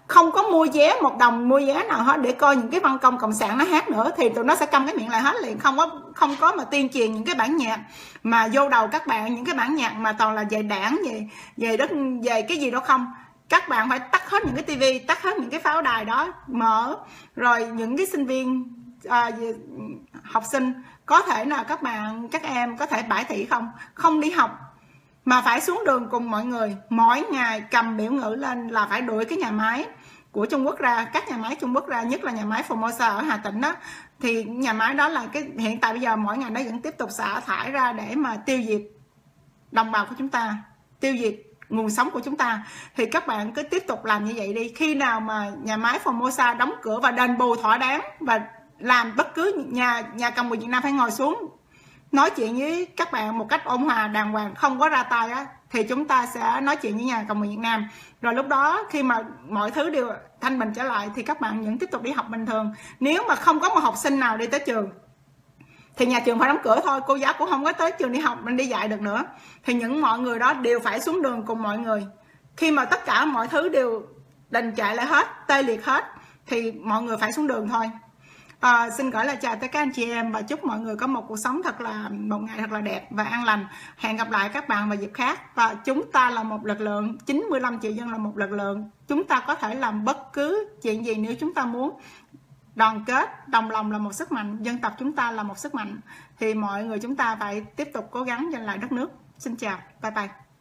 Speaker 1: không có mua vé, một đồng mua vé nào hết để coi những cái văn công cộng sản nó hát nữa, thì tụi nó sẽ câm cái miệng lại hết liền. Không có mà tuyên truyền những cái bản nhạc mà vô đầu các bạn, những cái bản nhạc mà toàn là về đảng, về đất, về cái gì đó không. Các bạn phải tắt hết những cái tivi, tắt hết những cái pháo đài đó, mở. Rồi những cái sinh viên, học sinh có thể là các em có thể bãi thị không đi học mà phải xuống đường cùng mọi người, mỗi ngày cầm biểu ngữ lên là phải đuổi cái nhà máy của Trung Quốc ra, các nhà máy Trung Quốc ra, nhất là nhà máy Formosa ở Hà Tĩnh đó. Thì nhà máy đó là cái hiện tại bây giờ mỗi ngày nó vẫn tiếp tục xả thải ra để mà tiêu diệt đồng bào của chúng ta, tiêu diệt nguồn sống của chúng ta. Thì các bạn cứ tiếp tục làm như vậy đi. Khi nào mà nhà máy Formosa đóng cửa và đền bù thỏa đáng, và làm bất cứ nhà cầm quyền Việt Nam phải ngồi xuống nói chuyện với các bạn một cách ôn hòa đàng hoàng, không có ra tay á, thì chúng ta sẽ nói chuyện với nhà cầm quyền Việt Nam. Rồi lúc đó khi mà mọi thứ đều thanh bình trở lại thì các bạn vẫn tiếp tục đi học bình thường. Nếu mà không có một học sinh nào đi tới trường thì nhà trường phải đóng cửa thôi, cô giáo cũng không có tới trường đi học, mình đi dạy được nữa. Thì mọi người đó đều phải xuống đường cùng mọi người. Khi mà tất cả mọi thứ đều đình trệ lại hết, tê liệt hết, thì mọi người phải xuống đường thôi. Xin gửi lời chào tới các anh chị em và chúc mọi người có một cuộc sống một ngày thật là đẹp và an lành. Hẹn gặp lại các bạn vào dịp khác. Và chúng ta là một lực lượng, 95 triệu dân là một lực lượng. Chúng ta có thể làm bất cứ chuyện gì nếu chúng ta muốn. Đoàn kết, đồng lòng là một sức mạnh, dân tộc chúng ta là một sức mạnh. Thì mọi người chúng ta phải tiếp tục cố gắng giành lại đất nước. Xin chào, bye bye.